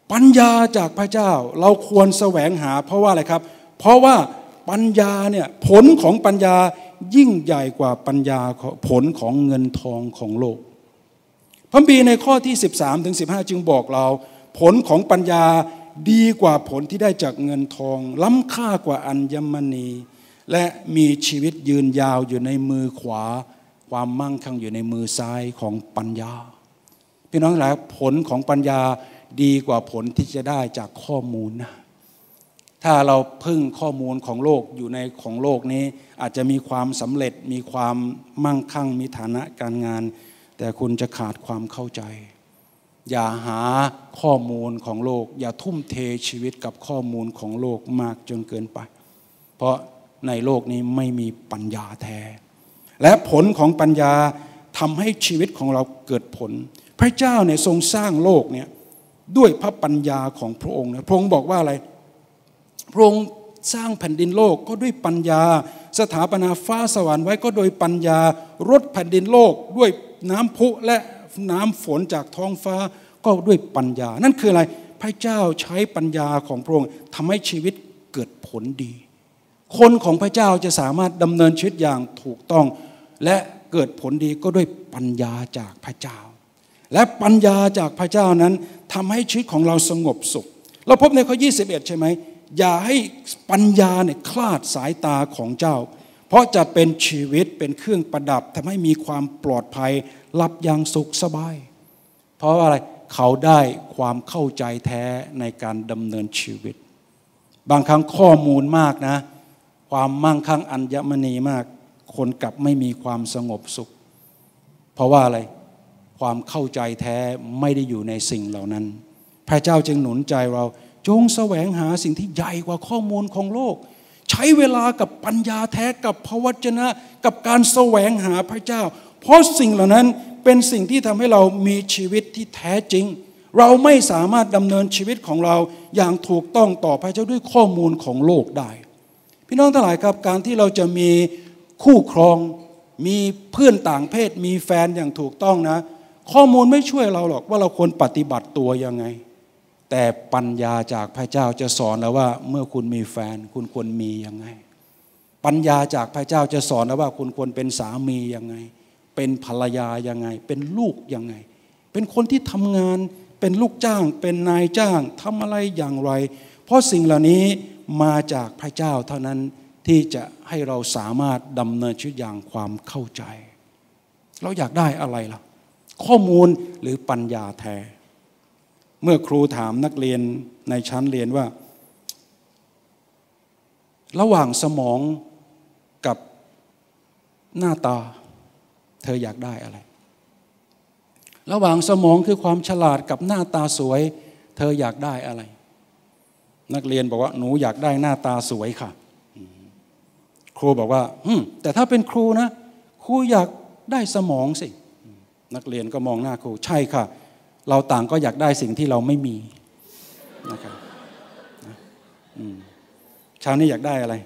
ปัญญาจากพระเจ้าเราควรแสวงหาเพราะว่าอะไรครับเพราะว่าปัญญาเนี่ยผลของปัญญายิ่งใหญ่กว่าปัญญาผลของเงินทองของโลกพระคัมภีร์ในข้อที่13ถึง15จึงบอกเราผลของปัญญาดีกว่าผลที่ได้จากเงินทองล้ำค่ากว่าอัญมณีและมีชีวิตยืนยาวอยู่ในมือขวาความมั่งคั่งอยู่ในมือซ้ายของปัญญาพี่น้องทั้งหลายผลของปัญญาดีกว่าผลที่จะได้จากข้อมูลนะถ้าเราพึ่งข้อมูลของโลกอยู่ในของโลกนี้อาจจะมีความสำเร็จมีความมั่งคั่งมีฐานะการงานแต่คุณจะขาดความเข้าใจอย่าหาข้อมูลของโลกอย่าทุ่มเทชีวิตกับข้อมูลของโลกมากจนเกินไปเพราะในโลกนี้ไม่มีปัญญาแท้และผลของปัญญาทำให้ชีวิตของเราเกิดผลพระเจ้าเนี่ยทรงสร้างโลกเนี่ยด้วยพระปัญญาของพระองค์นะพระองค์บอกว่าอะไรพระองค์สร้างแผ่นดินโลกก็ด้วยปัญญาสถาปนาฟ้าสวรรค์ไว้ก็โดยปัญญารดแผ่นดินโลกด้วยน้ำพุและน้ำฝนจากท้องฟ้าก็ด้วยปัญญานั่นคืออะไรพระเจ้าใช้ปัญญาของพระองค์ทำให้ชีวิตเกิดผลดีคนของพระเจ้าจะสามารถดำเนินชีวิตอย่างถูกต้องและเกิดผลดีก็ด้วยปัญญาจากพระเจ้าและปัญญาจากพระเจ้านั้นทำให้ชีวิตของเราสงบสุขเราพบในข้อ21ใช่ไหมอย่าให้ปัญญาเนี่ยคลาดสายตาของเจ้าเพราะจะเป็นชีวิตเป็นเครื่องประดับทำให้มีความปลอดภัยหลับอย่างสุขสบายเพราะอะไรเขาได้ความเข้าใจแท้ในการดำเนินชีวิตบางครั้งข้อมูลมากนะความมั่งคั่งอัญมณีมากคนกลับไม่มีความสงบสุขเพราะว่าอะไรความเข้าใจแท้ไม่ได้อยู่ในสิ่งเหล่านั้นพระเจ้าจึงหนุนใจเราจงแสวงหาสิ่งที่ใหญ่กว่าข้อมูลของโลกใช้เวลากับปัญญาแท้กับพระวจนะกับการแสวงหาพระเจ้าเพราะสิ่งเหล่านั้นเป็นสิ่งที่ทำให้เรามีชีวิตที่แท้จริงเราไม่สามารถดำเนินชีวิตของเราอย่างถูกต้องต่อพระเจ้าด้วยข้อมูลของโลกได้พี่น้องทั้งหลายครับการที่เราจะมีคู่ครองมีเพื่อนต่างเพศมีแฟนอย่างถูกต้องนะข้อมูลไม่ช่วยเราหรอกว่าเราควรปฏิบัติตัวยังไงแต่ปัญญาจากพระเจ้าจะสอนเราว่าเมื่อคุณมีแฟนคุณควรมียังไงปัญญาจากพระเจ้าจะสอนเราว่าคุณควรเป็นสามียังไงเป็นภรรยายังไงเป็นลูกยังไงเป็นคนที่ทำงานเป็นลูกจ้างเป็นนายจ้างทำอะไรอย่างไรเพราะสิ่งเหล่านี้มาจากพระเจ้าเท่านั้นที่จะให้เราสามารถดำเนินชีวิตอย่างความเข้าใจเราอยากได้อะไรล่ะข้อมูลหรือปัญญาแท้เมื่อครูถามนักเรียนในชั้นเรียนว่าระหว่างสมองกับหน้าตาเธออยากได้อะไรระหว่างสมองคือความฉลาดกับหน้าตาสวยเธออยากได้อะไรนักเรียนบอกว่าหนูอยากได้หน้าตาสวยค่ะครูบอกว่าแต่ถ้าเป็นครูนะครูอยากได้สมองสินักเรียนก็มองหน้าครูใช่ค่ะเราต่างก็อยากได้สิ่งที่เราไม่มีนะครับชาวนี้อยากได้อะไร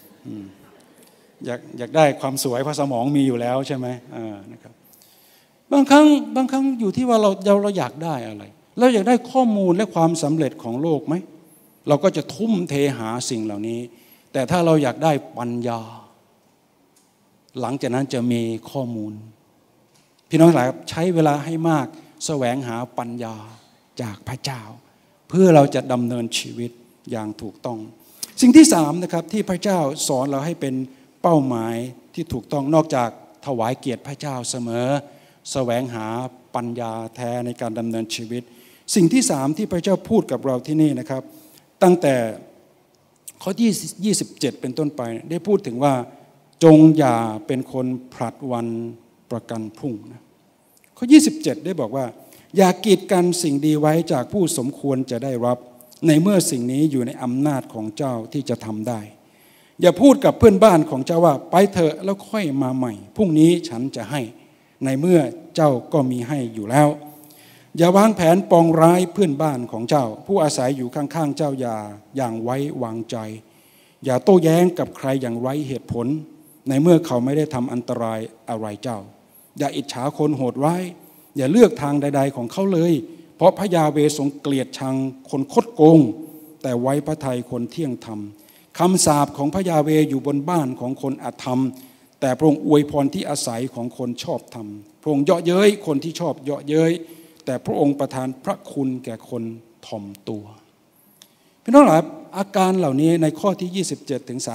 อยากได้ความสวยเพราะสมองมีอยู่แล้วใช่ไหมนะครับบางครั้งอยู่ที่ว่าเราอยากได้อะไรเราอยากได้ข้อมูลและความสำเร็จของโลกไหมเราก็จะทุ่มเทหาสิ่งเหล่านี้แต่ถ้าเราอยากได้ปัญญาหลังจากนั้นจะมีข้อมูลพี่น้องหลายใช้เวลาให้มากแสวงหาปัญญาจากพระเจ้าเพื่อเราจะดำเนินชีวิตอย่างถูกต้องสิ่งที่3นะครับที่พระเจ้าสอนเราให้เป็นเป้าหมายที่ถูกต้องนอกจากถวายเกียรติพระเจ้าเสมอแสวงหาปัญญาแท้ในการดำเนินชีวิตสิ่งที่3ที่พระเจ้าพูดกับเราที่นี่นะครับตั้งแต่ข้อที่27เป็นต้นไปได้พูดถึงว่าจงอย่าเป็นคนผลัดวันประกันพรุ่งนะข้อ27ได้บอกว่าอย่ากีดกันสิ่งดีไว้จากผู้สมควรจะได้รับในเมื่อสิ่งนี้อยู่ในอำนาจของเจ้าที่จะทำได้อย่าพูดกับเพื่อนบ้านของเจ้าว่าไปเถอะแล้วค่อยมาใหม่พรุ่งนี้ฉันจะให้ในเมื่อเจ้าก็มีให้อยู่แล้วอย่าวางแผนปองร้ายเพื่อนบ้านของเจ้าผู้อาศัยอยู่ข้างๆเจ้าอย่างไว้วางใจอย่าโต้แย้งกับใครอย่างไร้เหตุผลในเมื่อเขาไม่ได้ทำอันตรายอะไรเจ้าอย่าอิจฉาคนโหดร้ายอย่าเลือกทางใดๆของเขาเลยเพราะพระยาเวห์ทรงเกลียดชังคนคดโกงแต่ไว้พระทัยคนเที่ยงธรรมคำสาปของพระยาเวห์อยู่บนบ้านของคนอธรรมแต่พระองค์อวยพรที่อาศัยของคนชอบธรรมพระองค์เยาะเย้ยคนที่ชอบเยาะเย้ยแต่พระองค์ประทานพระคุณแก่คนถ่อมตัวพี่น้องครับอาการเหล่านี้ในข้อที่27ถึง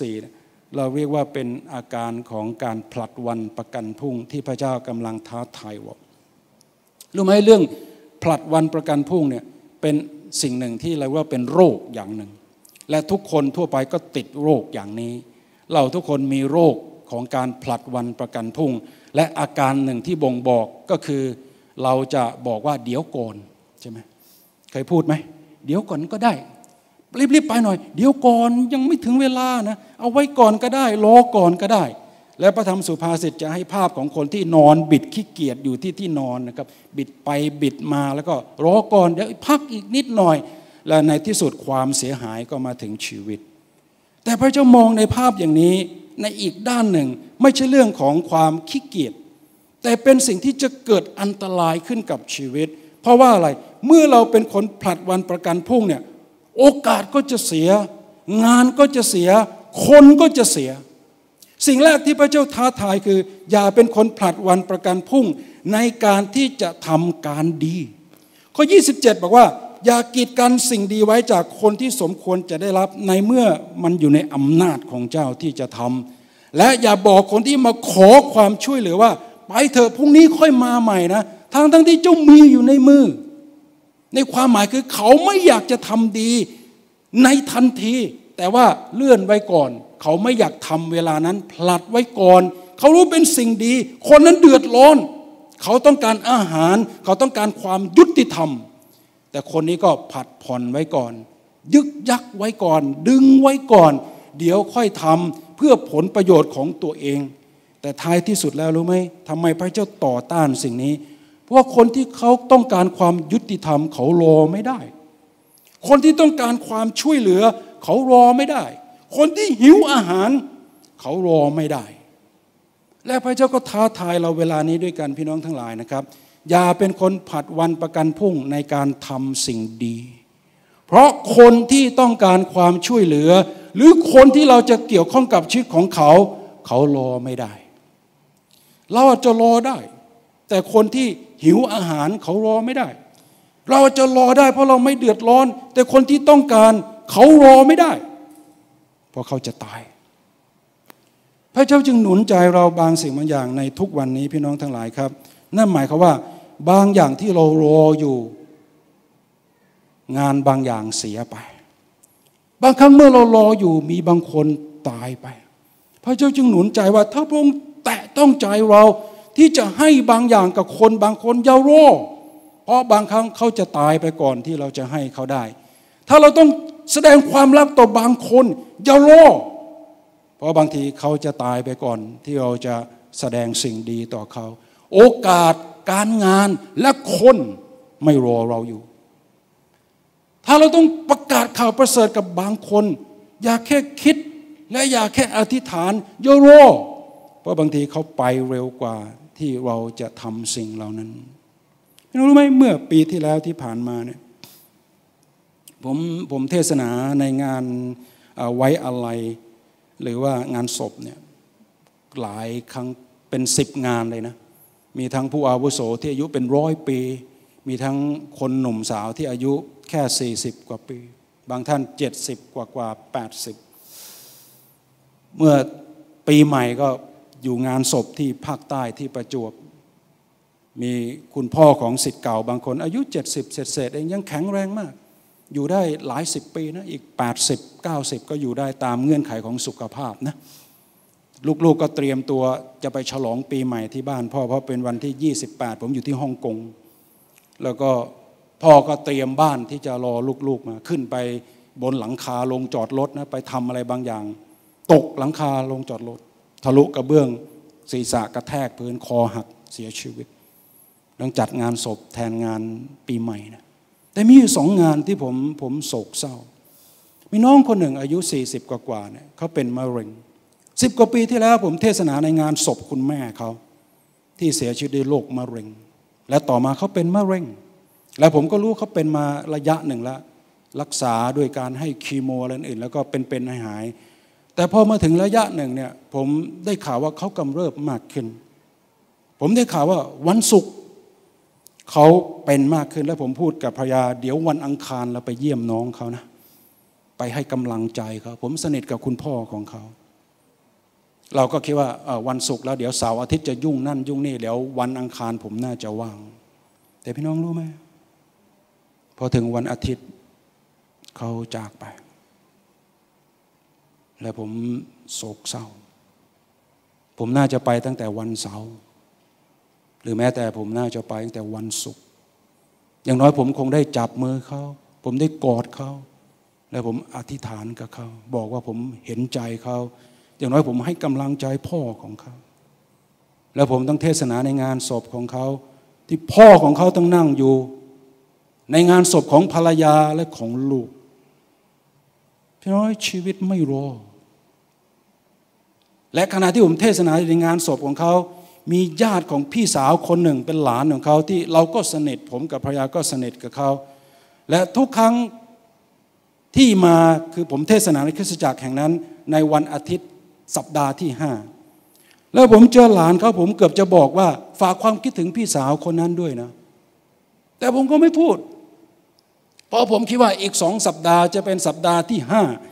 34เราเรียกว่าเป็นอาการของการผลัดวันประกันพรุ่งที่พระเจ้ากำลังท้าทายว่ารู้ไหมเรื่องผลัดวันประกันพรุ่งเนี่ยเป็นสิ่งหนึ่งที่เราว่าเป็นโรคอย่างหนึ่งและทุกคนทั่วไปก็ติดโรคอย่างนี้เราทุกคนมีโรคของการผลัดวันประกันพรุ่งและอาการหนึ่งที่บ่งบอกก็คือเราจะบอกว่าเดี๋ยวก่อนใช่ไหมเคยพูดไหมเดี๋ยวก่อนก็ได้รีบๆไปหน่อยเดี๋ยวก่อนยังไม่ถึงเวลานะเอาไว้ก่อนก็ได้รอก่อนก็ได้และพระธรรมสุภาษิตจะให้ภาพของคนที่นอนบิดขี้เกียจอยู่ที่นอนนะครับบิดไปบิดมาแล้วก็รอก่อนเดี๋ยวพักอีกนิดหน่อยและในที่สุดความเสียหายก็มาถึงชีวิตแต่พระเจ้ามองในภาพอย่างนี้ในอีกด้านหนึ่งไม่ใช่เรื่องของความขี้เกียจแต่เป็นสิ่งที่จะเกิดอันตรายขึ้นกับชีวิตเพราะว่าอะไรเมื่อเราเป็นคนผลัดวันประกันพรุ่งเนี่ยโอกาสก็จะเสียงานก็จะเสียคนก็จะเสียสิ่งแรกที่พระเจ้าท้าทายคืออย่าเป็นคนผลัดวันประกันพรุ่งในการที่จะทำการดีข้อ27บอกว่าอย่ากีดกันสิ่งดีไว้จากคนที่สมควรจะได้รับในเมื่อมันอยู่ในอำนาจของเจ้าที่จะทำและอย่าบอกคนที่มาขอความช่วยเหลือว่าไปเถอะพรุ่งนี้ค่อยมาใหม่นะทั้งที่เจ้ามีอยู่ในมือในความหมายคือเขาไม่อยากจะทำดีในทันทีแต่ว่าเลื่อนไว้ก่อนเขาไม่อยากทำเวลานั้นผลัดไว้ก่อนเขารู้เป็นสิ่งดีคนนั้นเดือดร้อนเขาต้องการอาหารเขาต้องการความยุติธรรมแต่คนนี้ก็ผัดผ่อนไว้ก่อนยึกยักไว้ก่อนดึงไว้ก่อนเดี๋ยวค่อยทำเพื่อผลประโยชน์ของตัวเองแต่ท้ายที่สุดแล้วรู้ไหมทำไมพระเจ้าต่อต้านสิ่งนี้เพราะว่าคนที่เขาต้องการความยุติธรรมเขารอไม่ได้คนที่ต้องการความช่วยเหลือเขารอไม่ได้คนที่หิวอาหารเขารอไม่ได้และพระเจ้าก็ท้าทายเราเวลานี้ด้วยกันพี่น้องทั้งหลายนะครับอย่าเป็นคนผัดวันประกันพรุ่งในการทำสิ่งดีเพราะคนที่ต้องการความช่วยเหลือหรือคนที่เราจะเกี่ยวข้องกับชีวิตของเขารอไม่ได้เราอาจจะรอได้แต่คนที่หิวอาหารเขารอไม่ได้เราจะรอได้เพราะเราไม่เดือดร้อนแต่คนที่ต้องการเขารอไม่ได้เพราะเขาจะตายพระเจ้าจึงหนุนใจเราบางสิ่งบางอย่างในทุกวันนี้พี่น้องทั้งหลายครับนั่นหมายความว่าบางอย่างที่เรารออยู่งานบางอย่างเสียไปบางครั้งเมื่อเรารออยู่มีบางคนตายไปพระเจ้าจึงหนุนใจว่าถ้าพระองค์แตะต้องใจเราที่จะให้บางอย่างกับคนบางคนอย่ารอเพราะบางครั้งเขาจะตายไปก่อนที่เราจะให้เขาได้ถ้าเราต้องแสดงความรักต่อบางคนอย่ารอเพราะบางทีเขาจะตายไปก่อนที่เราจะแสดงสิ่งดีต่อเขาโอกาสการงานและคนไม่รอเราอยู่ถ้าเราต้องประกาศข่าวประเสริฐกับบางคนอย่าแค่คิดและอย่าแค่อธิษฐานอย่ารอเพราะบางทีเขาไปเร็วกว่าที่เราจะทำสิ่งเหล่านั้นรู้ไหมเมื่อปีที่แล้วที่ผ่านมาเนี่ยผมเทศนาในงานไว้อาลัยหรือว่างานศพเนี่ยหลายครั้งเป็น10 งานเลยนะมีทั้งผู้อาวุโสที่อายุเป็น100 ปีมีทั้งคนหนุ่มสาวที่อายุแค่40 กว่าปีบางท่าน70 กว่า80เมื่อปีใหม่ก็อยู่งานศพที่ภาคใต้ที่ประจวบมีคุณพ่อของศิษย์เก่าบางคนอายุ70เศษเองยังแข็งแรงมากอยู่ได้หลาย10 ปีนะอีก80 90ก็อยู่ได้ตามเงื่อนไขของสุขภาพนะลูกๆก็เตรียมตัวจะไปฉลองปีใหม่ที่บ้านพ่อเพราะเป็นวันที่28ผมอยู่ที่ฮ่องกงแล้วก็พ่อก็เตรียมบ้านที่จะรอลูกๆมาขึ้นไปบนหลังคาลงจอดรถนะไปทำอะไรบางอย่างตกหลังคาลงจอดรถทะลุกระเบื้องศีรษะกระแทกพื้นคอหักเสียชีวิตต้องจัดงานศพแทนงานปีใหม่นะแต่มีอยู่2 งานที่ผมโศกเศร้ามีน้องคนหนึ่งอายุ40 กว่าเนี่ยเขาเป็นมะเร็ง10 กว่าปีที่แล้วผมเทศนาในงานศพคุณแม่เขาที่เสียชีวิตด้วยโรคมะเร็งและต่อมาเขาเป็นมะเร็งแล้วผมก็รู้เขาเป็นมาระยะหนึ่งแล้วรักษาด้วยการให้คีโมอะไรอื่นแล้วก็เป็นหายแต่พอมาถึงระยะหนึ่งเนี่ยผมได้ข่าวว่าเขากำเริบมากขึ้นผมได้ข่าวว่าวันศุกร์เขาเป็นมากขึ้นแล้วผมพูดกับภรรยาเดี๋ยววันอังคารเราไปเยี่ยมน้องเขานะไปให้กำลังใจเขาผมสนิทกับคุณพ่อของเขาเราก็คิดว่าวันศุกร์แล้วเดี๋ยวเสาร์อาทิตย์จะยุ่งนั่นยุ่งนี่เดี๋ยววันอังคารผมน่าจะว่างแต่พี่น้องรู้ไหมพอถึงวันอาทิตย์เขาจากไปและผมโศกเศร้าผมน่าจะไปตั้งแต่วันเสาร์หรือแม้แต่ผมน่าจะไปตั้งแต่วันศุกร์อย่างน้อยผมคงได้จับมือเขาผมได้กอดเขาและผมอธิษฐานกับเขาบอกว่าผมเห็นใจเขาอย่างน้อยผมให้กำลังใจพ่อของเขาแล้วผมต้องเทศนาในงานศพของเขาที่พ่อของเขาต้องนั่งอยู่ในงานศพของภรรยาและของลูกพี่น้อยชีวิตไม่รอและขณะที่ผมเทศนาในงานศพของเขามีญาติของพี่สาวคนหนึ่งเป็นหลานของเขาที่เราก็สนิทผมกับภรรยาก็สนิทกับเขาและทุกครั้งที่มาคือผมเทศนาในคริสตจักรแห่งนั้นในวันอาทิตย์สัปดาห์ที่5แล้วผมเจอหลานเขาผมเกือบจะบอกว่าฝากความคิดถึงพี่สาวคนนั้นด้วยนะแต่ผมก็ไม่พูดเพราะผมคิดว่าอีก2 สัปดาห์จะเป็นสัปดาห์ที่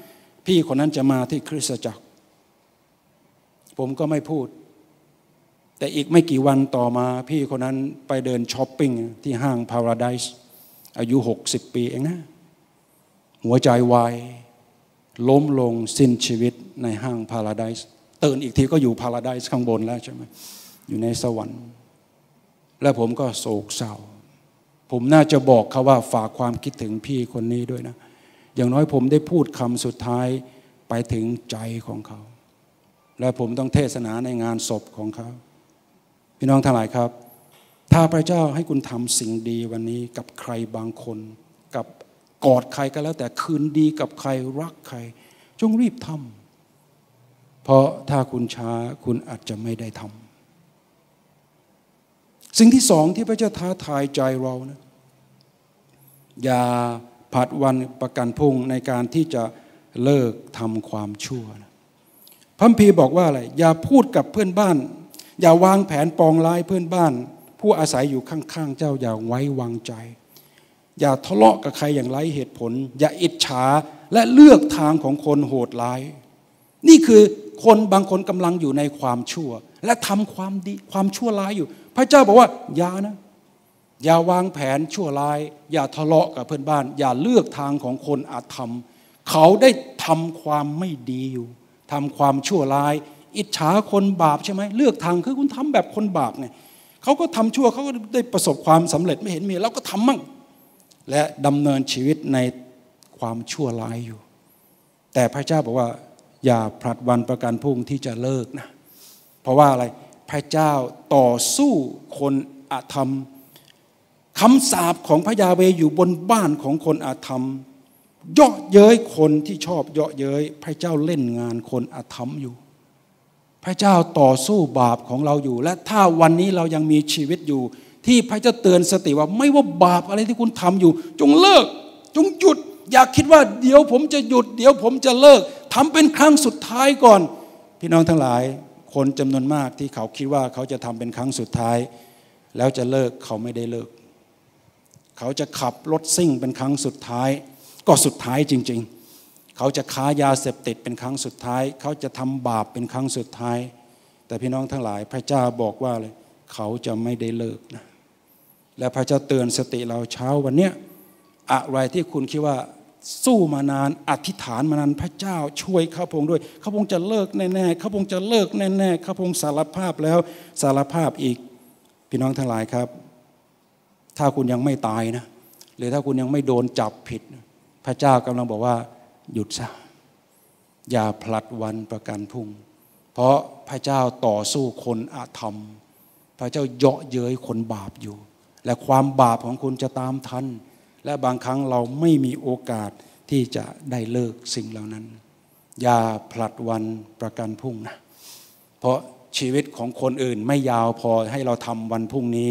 5พี่คนนั้นจะมาที่คริสตจักรผมก็ไม่พูดแต่อีกไม่กี่วันต่อมาพี่คนนั้นไปเดินช้อปปิ้งที่ห้าง Paradise อายุ60 ปีเองนะหัวใจวายล้มลงสิ้นชีวิตในห้าง Paradise ตื่นอีกทีก็อยู่ Paradise ข้างบนแล้วใช่ไหมอยู่ในสวรรค์และผมก็โศกเศร้าผมน่าจะบอกเขาว่าฝากความคิดถึงพี่คนนี้ด้วยนะอย่างน้อยผมได้พูดคำสุดท้ายไปถึงใจของเขาและผมต้องเทศนาในงานศพของเขาพี่น้องทั้งหลายครับถ้าพระเจ้าให้คุณทำสิ่งดีวันนี้กับใครบางคนกับกอดใครก็แล้วแต่คืนดีกับใครรักใครจงรีบทำเพราะถ้าคุณช้าคุณอาจจะไม่ได้ทำสิ่งที่2ที่พระเจ้าท้าทายใจเรานะอย่าผัดวันประกันพรุ่งในการที่จะเลิกทำความชั่วนะพระคัมภีร์บอกว่าอะไรอย่าพูดกับเพื่อนบ้านอย่าวางแผนปองร้ายเพื่อนบ้านผู้อาศัยอยู่ข้างๆเจ้าอย่าไว้วางใจอย่าทะเลาะกับใครอย่างไร้เหตุผลอย่าอิจฉาและเลือกทางของคนโหดร้ายนี่คือคนบางคนกำลังอยู่ในความชั่วและทำความดีความชั่วร้ายอยู่พระเจ้าบอกว่าอย่านะอย่าวางแผนชั่วร้ายอย่าทะเลาะกับเพื่อนบ้านอย่าเลือกทางของคนอาธรรมเขาได้ทำความไม่ดีอยู่ทำความชั่วร้ายอิจฉาคนบาปใช่ไหมเลือกทางคือคุณทำแบบคนบาปไงเขาก็ทำชั่วเขาก็ได้ประสบความสำเร็จไม่เห็นมีเราก็ทำมั่งและดำเนินชีวิตในความชั่วร้ายอยู่แต่พระเจ้าบอกว่าอย่าผลัดวันประกันพรุ่งที่จะเลิกนะเพราะว่าอะไรพระเจ้าต่อสู้คนอาธรรมคำสาปของพระยาเวห์อยู่บนบ้านของคนอาธรรมเยาะเย้ยคนที่ชอบเยาะเย้ยพระเจ้าเล่นงานคนอาธรรมอยู่พระเจ้าต่อสู้บาปของเราอยู่และถ้าวันนี้เรายังมีชีวิตอยู่ที่พระเจ้าเตือนสติว่าไม่ว่าบาปอะไรที่คุณทำอยู่จงเลิกจงหยุดอย่าคิดว่าเดี๋ยวผมจะหยุดเดี๋ยวผมจะเลิกทำเป็นครั้งสุดท้ายก่อนพี่น้องทั้งหลายคนจำนวนมากที่เขาคิดว่าเขาจะทำเป็นครั้งสุดท้ายแล้วจะเลิกเขาไม่ได้เลิกเขาจะขับรถซิ่งเป็นครั้งสุดท้ายก็สุดท้ายจริงๆเขาจะค้ายาเสพติดเป็นครั้งสุดท้ายเขาจะทำบาปเป็นครั้งสุดท้ายแต่พี่น้องทั้งหลายพระเจ้าบอกว่าเลยเขาจะไม่ได้เลิกนะและพระเจ้าเตือนสติเราเช้าวันเนี้ยอะไรที่คุณคิดว่าสู้มานานอธิษฐานมานานพระเจ้าช่วยข้าพงด้วยข้าพงจะเลิกแน่ๆข้าพงจะเลิกแน่ๆข้าพงสารภาพแล้วสารภาพอีกพี่น้องทั้งหลายครับถ้าคุณยังไม่ตายนะหรือถ้าคุณยังไม่โดนจับผิดพระเจ้ากำลังบอกว่าหยุดซะอย่าผลัดวันประกันพรุ่งเพราะพระเจ้าต่อสู้คนอาธรรมพระเจ้าเยาะเย้ยคนบาปอยู่และความบาปของคุณจะตามทันและบางครั้งเราไม่มีโอกาสที่จะได้เลิกสิ่งเหล่านั้นอย่าผลัดวันประกันพรุ่งนะเพราะชีวิตของคนอื่นไม่ยาวพอให้เราทำวันพรุ่งนี้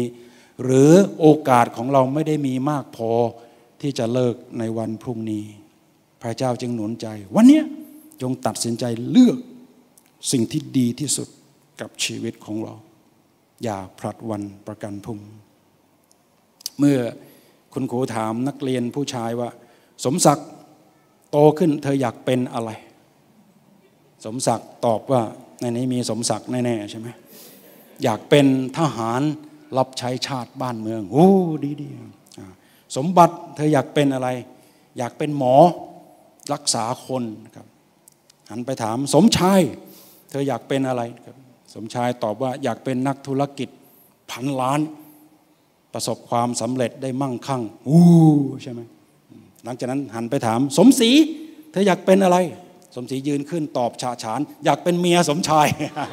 หรือโอกาสของเราไม่ได้มีมากพอที่จะเลิกในวันพรุ่งนี้พระเจ้าจึงหนุนใจวันนี้จงตัดสินใจเลือกสิ่งที่ดีที่สุดกับชีวิตของเราอย่าพลัดวันประกันพรุ่งเมื่อคุณครูถามนักเรียนผู้ชายว่าสมศักดิ์โตขึ้นเธออยากเป็นอะไรสมศักดิ์ตอบว่าในนี้มีสมศักดิ์แน่ๆใช่ไหมอยากเป็นทหารรับใช้ชาติบ้านเมืองโอ้ดีๆสมบัติเธออยากเป็นอะไรอยากเป็นหมอรักษาคนครับหันไปถามสมชายเธออยากเป็นอะไรครับสมชายตอบว่าอยากเป็นนักธุรกิจพันล้านประสบความสำเร็จได้มั่งคั่งใช่ไหมหลังจากนั้นหันไปถามสมศรีเธออยากเป็นอะไรสมศรียืนขึ้นตอบฉะฉานอยากเป็นเมียสมชาย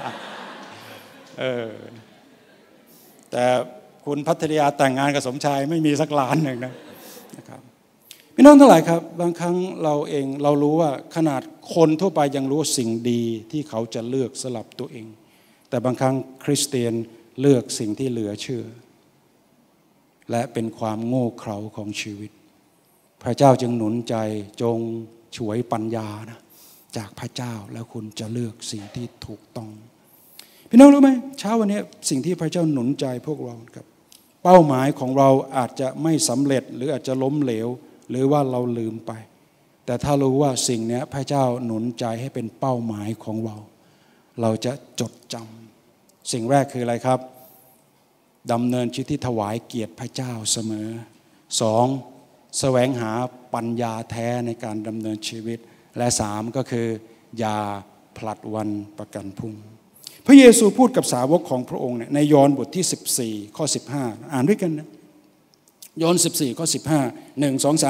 แต่คุณพัทยาแต่งงานกับสมชายไม่มีสักล้านหนึ่งนะครับพี่น้องทั้งหลายครับบางครั้งเราเองเรารู้ว่าขนาดคนทั่วไปยังรู้สิ่งดีที่เขาจะเลือกสลับตัวเองแต่บางครั้งคริสเตียนเลือกสิ่งที่เหลือเชื่อและเป็นความโง่เขลาของชีวิตพระเจ้าจึงหนุนใจจงฉวยปัญญานะจากพระเจ้าแล้วคุณจะเลือกสิ่งที่ถูกต้องพี่น้องรู้ไหมเช้าวันนี้สิ่งที่พระเจ้าหนุนใจพวกเราครับเป้าหมายของเราอาจจะไม่สำเร็จหรืออาจจะล้มเหลวหรือว่าเราลืมไปแต่ถ้ารู้ว่าสิ่งนี้พระเจ้าหนุนใจให้เป็นเป้าหมายของเราเราจะจดจำสิ่งแรกคืออะไรครับดำเนินชีวิตที่ถวายเกียรติพระเจ้าเสมอสองแสวงหาปัญญาแท้ในการดำเนินชีวิตและสามก็คืออย่าพลัดวันประกันพรุ่งพระเยซูพูดกับสาวกของพระองค์ในยอห์นบทที่14ข้อ15อ่านด้วยกันนะยอห์น14ข้อ15 1 2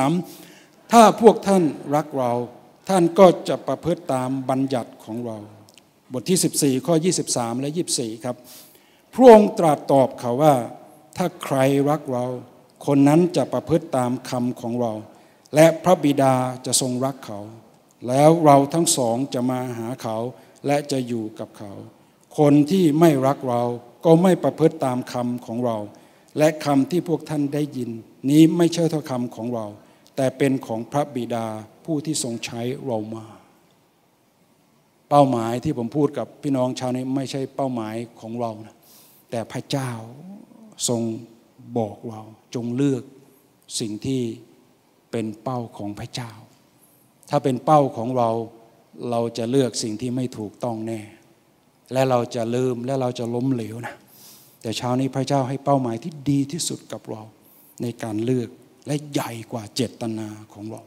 3ถ้าพวกท่านรักเราท่านก็จะประพฤติตามบัญญัติของเราบทที่14ข้อ23และ24ครับพระองค์ตรัสตอบเขาว่าถ้าใครรักเราคนนั้นจะประพฤติตามคำของเราและพระบิดาจะทรงรักเขาแล้วเราทั้งสองจะมาหาเขาและจะอยู่กับเขาคนที่ไม่รักเราก็ไม่ประพฤติตามคำของเราและคำที่พวกท่านได้ยินนี้ไม่ใช่เท่าคำของเราแต่เป็นของพระบิดาผู้ที่ทรงใช้เรามาเป้าหมายที่ผมพูดกับพี่น้องชาวนี้ไม่ใช่เป้าหมายของเรานะแต่พระเจ้าทรงบอกเราจงเลือกสิ่งที่เป็นเป้าของพระเจ้าถ้าเป็นเป้าของเราเราจะเลือกสิ่งที่ไม่ถูกต้องแน่และเราจะลืมและเราจะล้มเหลวนะแต่เช้านี้พระเจ้าให้เป้าหมายที่ดีที่สุดกับเราในการเลือกและใหญ่กว่าเจตนาของเรา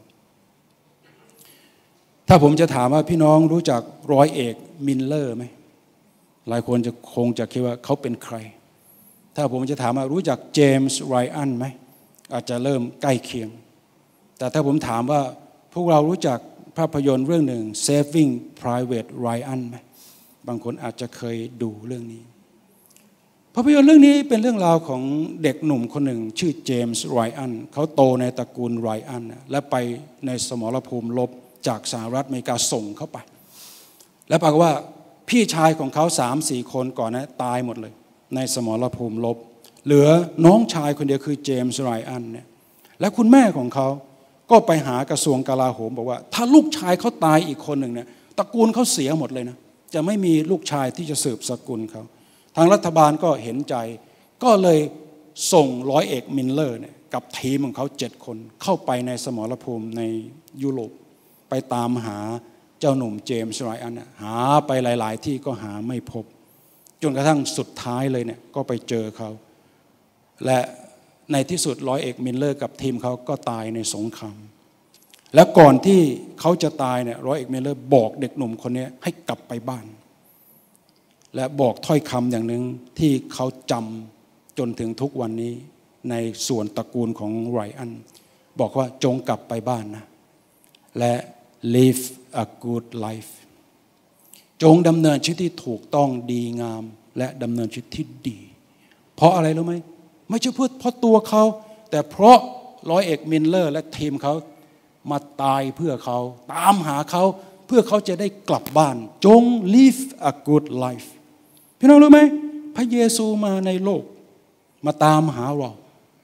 ถ้าผมจะถามว่าพี่น้องรู้จักร้อยเอกมิลเลอร์ไหมหลายคนคงจะคิดว่าเขาเป็นใครถ้าผมจะถามว่ารู้จักเจมส์ไรอันไหมอาจจะเริ่มใกล้เคียงแต่ถ้าผมถามว่าพวกเรารู้จักภาพยนตร์เรื่องหนึ่ง Saving Private Ryan ไหมบางคนอาจจะเคยดูเรื่องนี้ภาพยนตร์เรื่องนี้เป็นเรื่องราวของเด็กหนุ่มคนหนึ่งชื่อเจมส์ไรอันเขาโตในตระกูลไรอันและไปในสมรภูมิรบจากสหรัฐอเมริกาส่งเข้าไปและปรากฏว่าพี่ชายของเขา 3-4 คนก่อนนะตายหมดเลยในสมรภูมิรบเหลือน้องชายคนเดียวคือเจมส์ไรอันเนี่ยและคุณแม่ของเขาก็ไปหากระทรวงกลาโหมบอกว่าถ้าลูกชายเขาตายอีกคนหนึ่งเนี่ยตระกูลเขาเสียหมดเลยนะจะไม่มีลูกชายที่จะสืบสกุลเขาทางรัฐบาลก็เห็นใจก็เลยส่งร้อยเอกมิลเลอร์เนี่ยกับทีมของเขา7 คนเข้าไปในสมรภูมิในยุโรปไปตามหาเจ้าหนุ่มเจมส์ไรอันหาไปหลายๆที่ก็หาไม่พบจนกระทั่งสุดท้ายเลยเนี่ยก็ไปเจอเขาและในที่สุดร้อยเอกมิลเลอร์กับทีมเขาก็ตายในสงครามและก่อนที่เขาจะตายเนี่ยร้อยเอกมิลเลอร์บอกเด็กหนุ่มคนนี้ให้กลับไปบ้านและบอกถ้อยคำอย่างหนึ่งที่เขาจำจนถึงทุกวันนี้ในส่วนตระกูลของไรอันบอกว่าจงกลับไปบ้านนะและ live a good life จงดำเนินชีวิตที่ถูกต้องดีงามและดำเนินชีวิตที่ดีเพราะอะไรรู้ไหมไม่ใช่เพราะตัวเขาแต่เพราะร้อยเอกมิลเลอร์และทีมเขามาตายเพื่อเขาตามหาเขาเพื่อเขาจะได้กลับบ้านจง live a good life พี่น้องรู้ไหมพระเยซูมาในโลกมาตามหาเรา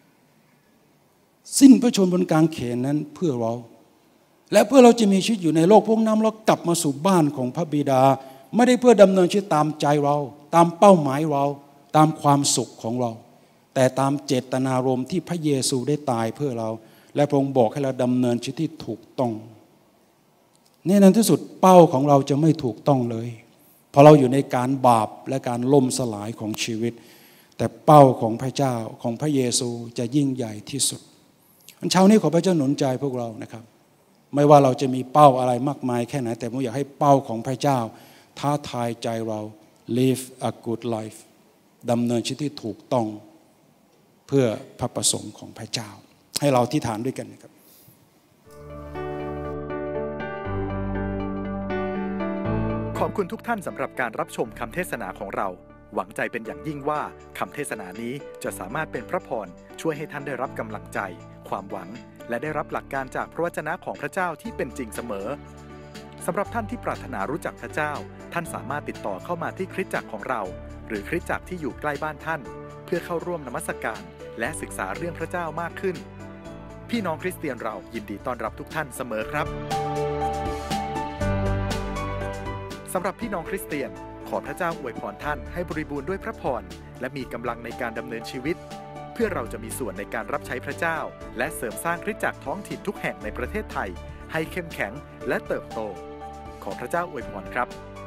สิ้นพระชนม์บนกางเขนนั้นเพื่อเราและเพื่อเราจะมีชีวิตอยู่ในโลกพวกนั้นเรากลับมาสู่บ้านของพระบิดาไม่ได้เพื่อดำเนินชีวิตตามใจเราตามเป้าหมายเราตามความสุขของเราแต่ตามเจตนารมณ์ที่พระเยซูได้ตายเพื่อเราและพระองค์บอกให้เราดำเนินชีวิตที่ถูกต้องในที่สุดเป้าของเราจะไม่ถูกต้องเลยเพราะเราอยู่ในการบาปและการล่มสลายของชีวิตแต่เป้าของพระเจ้าของพระเยซูจะยิ่งใหญ่ที่สุดเช้านี้ขอพระเจ้าหนุนใจพวกเรานะครับไม่ว่าเราจะมีเป้าอะไรมากมายแค่ไหนแต่ผมอยากให้เป้าของพระเจ้าท้าทายใจเรา live a good life ดำเนินชีวิตที่ถูกต้องเพื่อพระประสงค์ของพระเจ้าให้เราอธิษฐานด้วยกันนะครับขอบคุณทุกท่านสำหรับการรับชมคำเทศนาของเราหวังใจเป็นอย่างยิ่งว่าคำเทศนานี้จะสามารถเป็นพระพรช่วยให้ท่านได้รับกำลังใจความหวังและได้รับหลักการจากพระวจนะของพระเจ้าที่เป็นจริงเสมอสำหรับท่านที่ปรารถนารู้จักพระเจ้าท่านสามารถติดต่อเข้ามาที่คริสตจักรของเราหรือคริสตจักรที่อยู่ใกล้บ้านท่านเพื่อเข้าร่วมนมัสการและศึกษาเรื่องพระเจ้ามากขึ้นพี่น้องคริสเตียนเรายินดีต้อนรับทุกท่านเสมอครับสำหรับพี่น้องคริสเตียนขอพระเจ้าอวยพรท่านให้บริบูรณ์ด้วยพระพรและมีกำลังในการดำเนินชีวิตเพื่อเราจะมีส่วนในการรับใช้พระเจ้าและเสริมสร้างคริสตจักรท้องถิ่นทุกแห่งในประเทศไทยให้เข้มแข็งและเติบโตขอพระเจ้าอวยพรครับ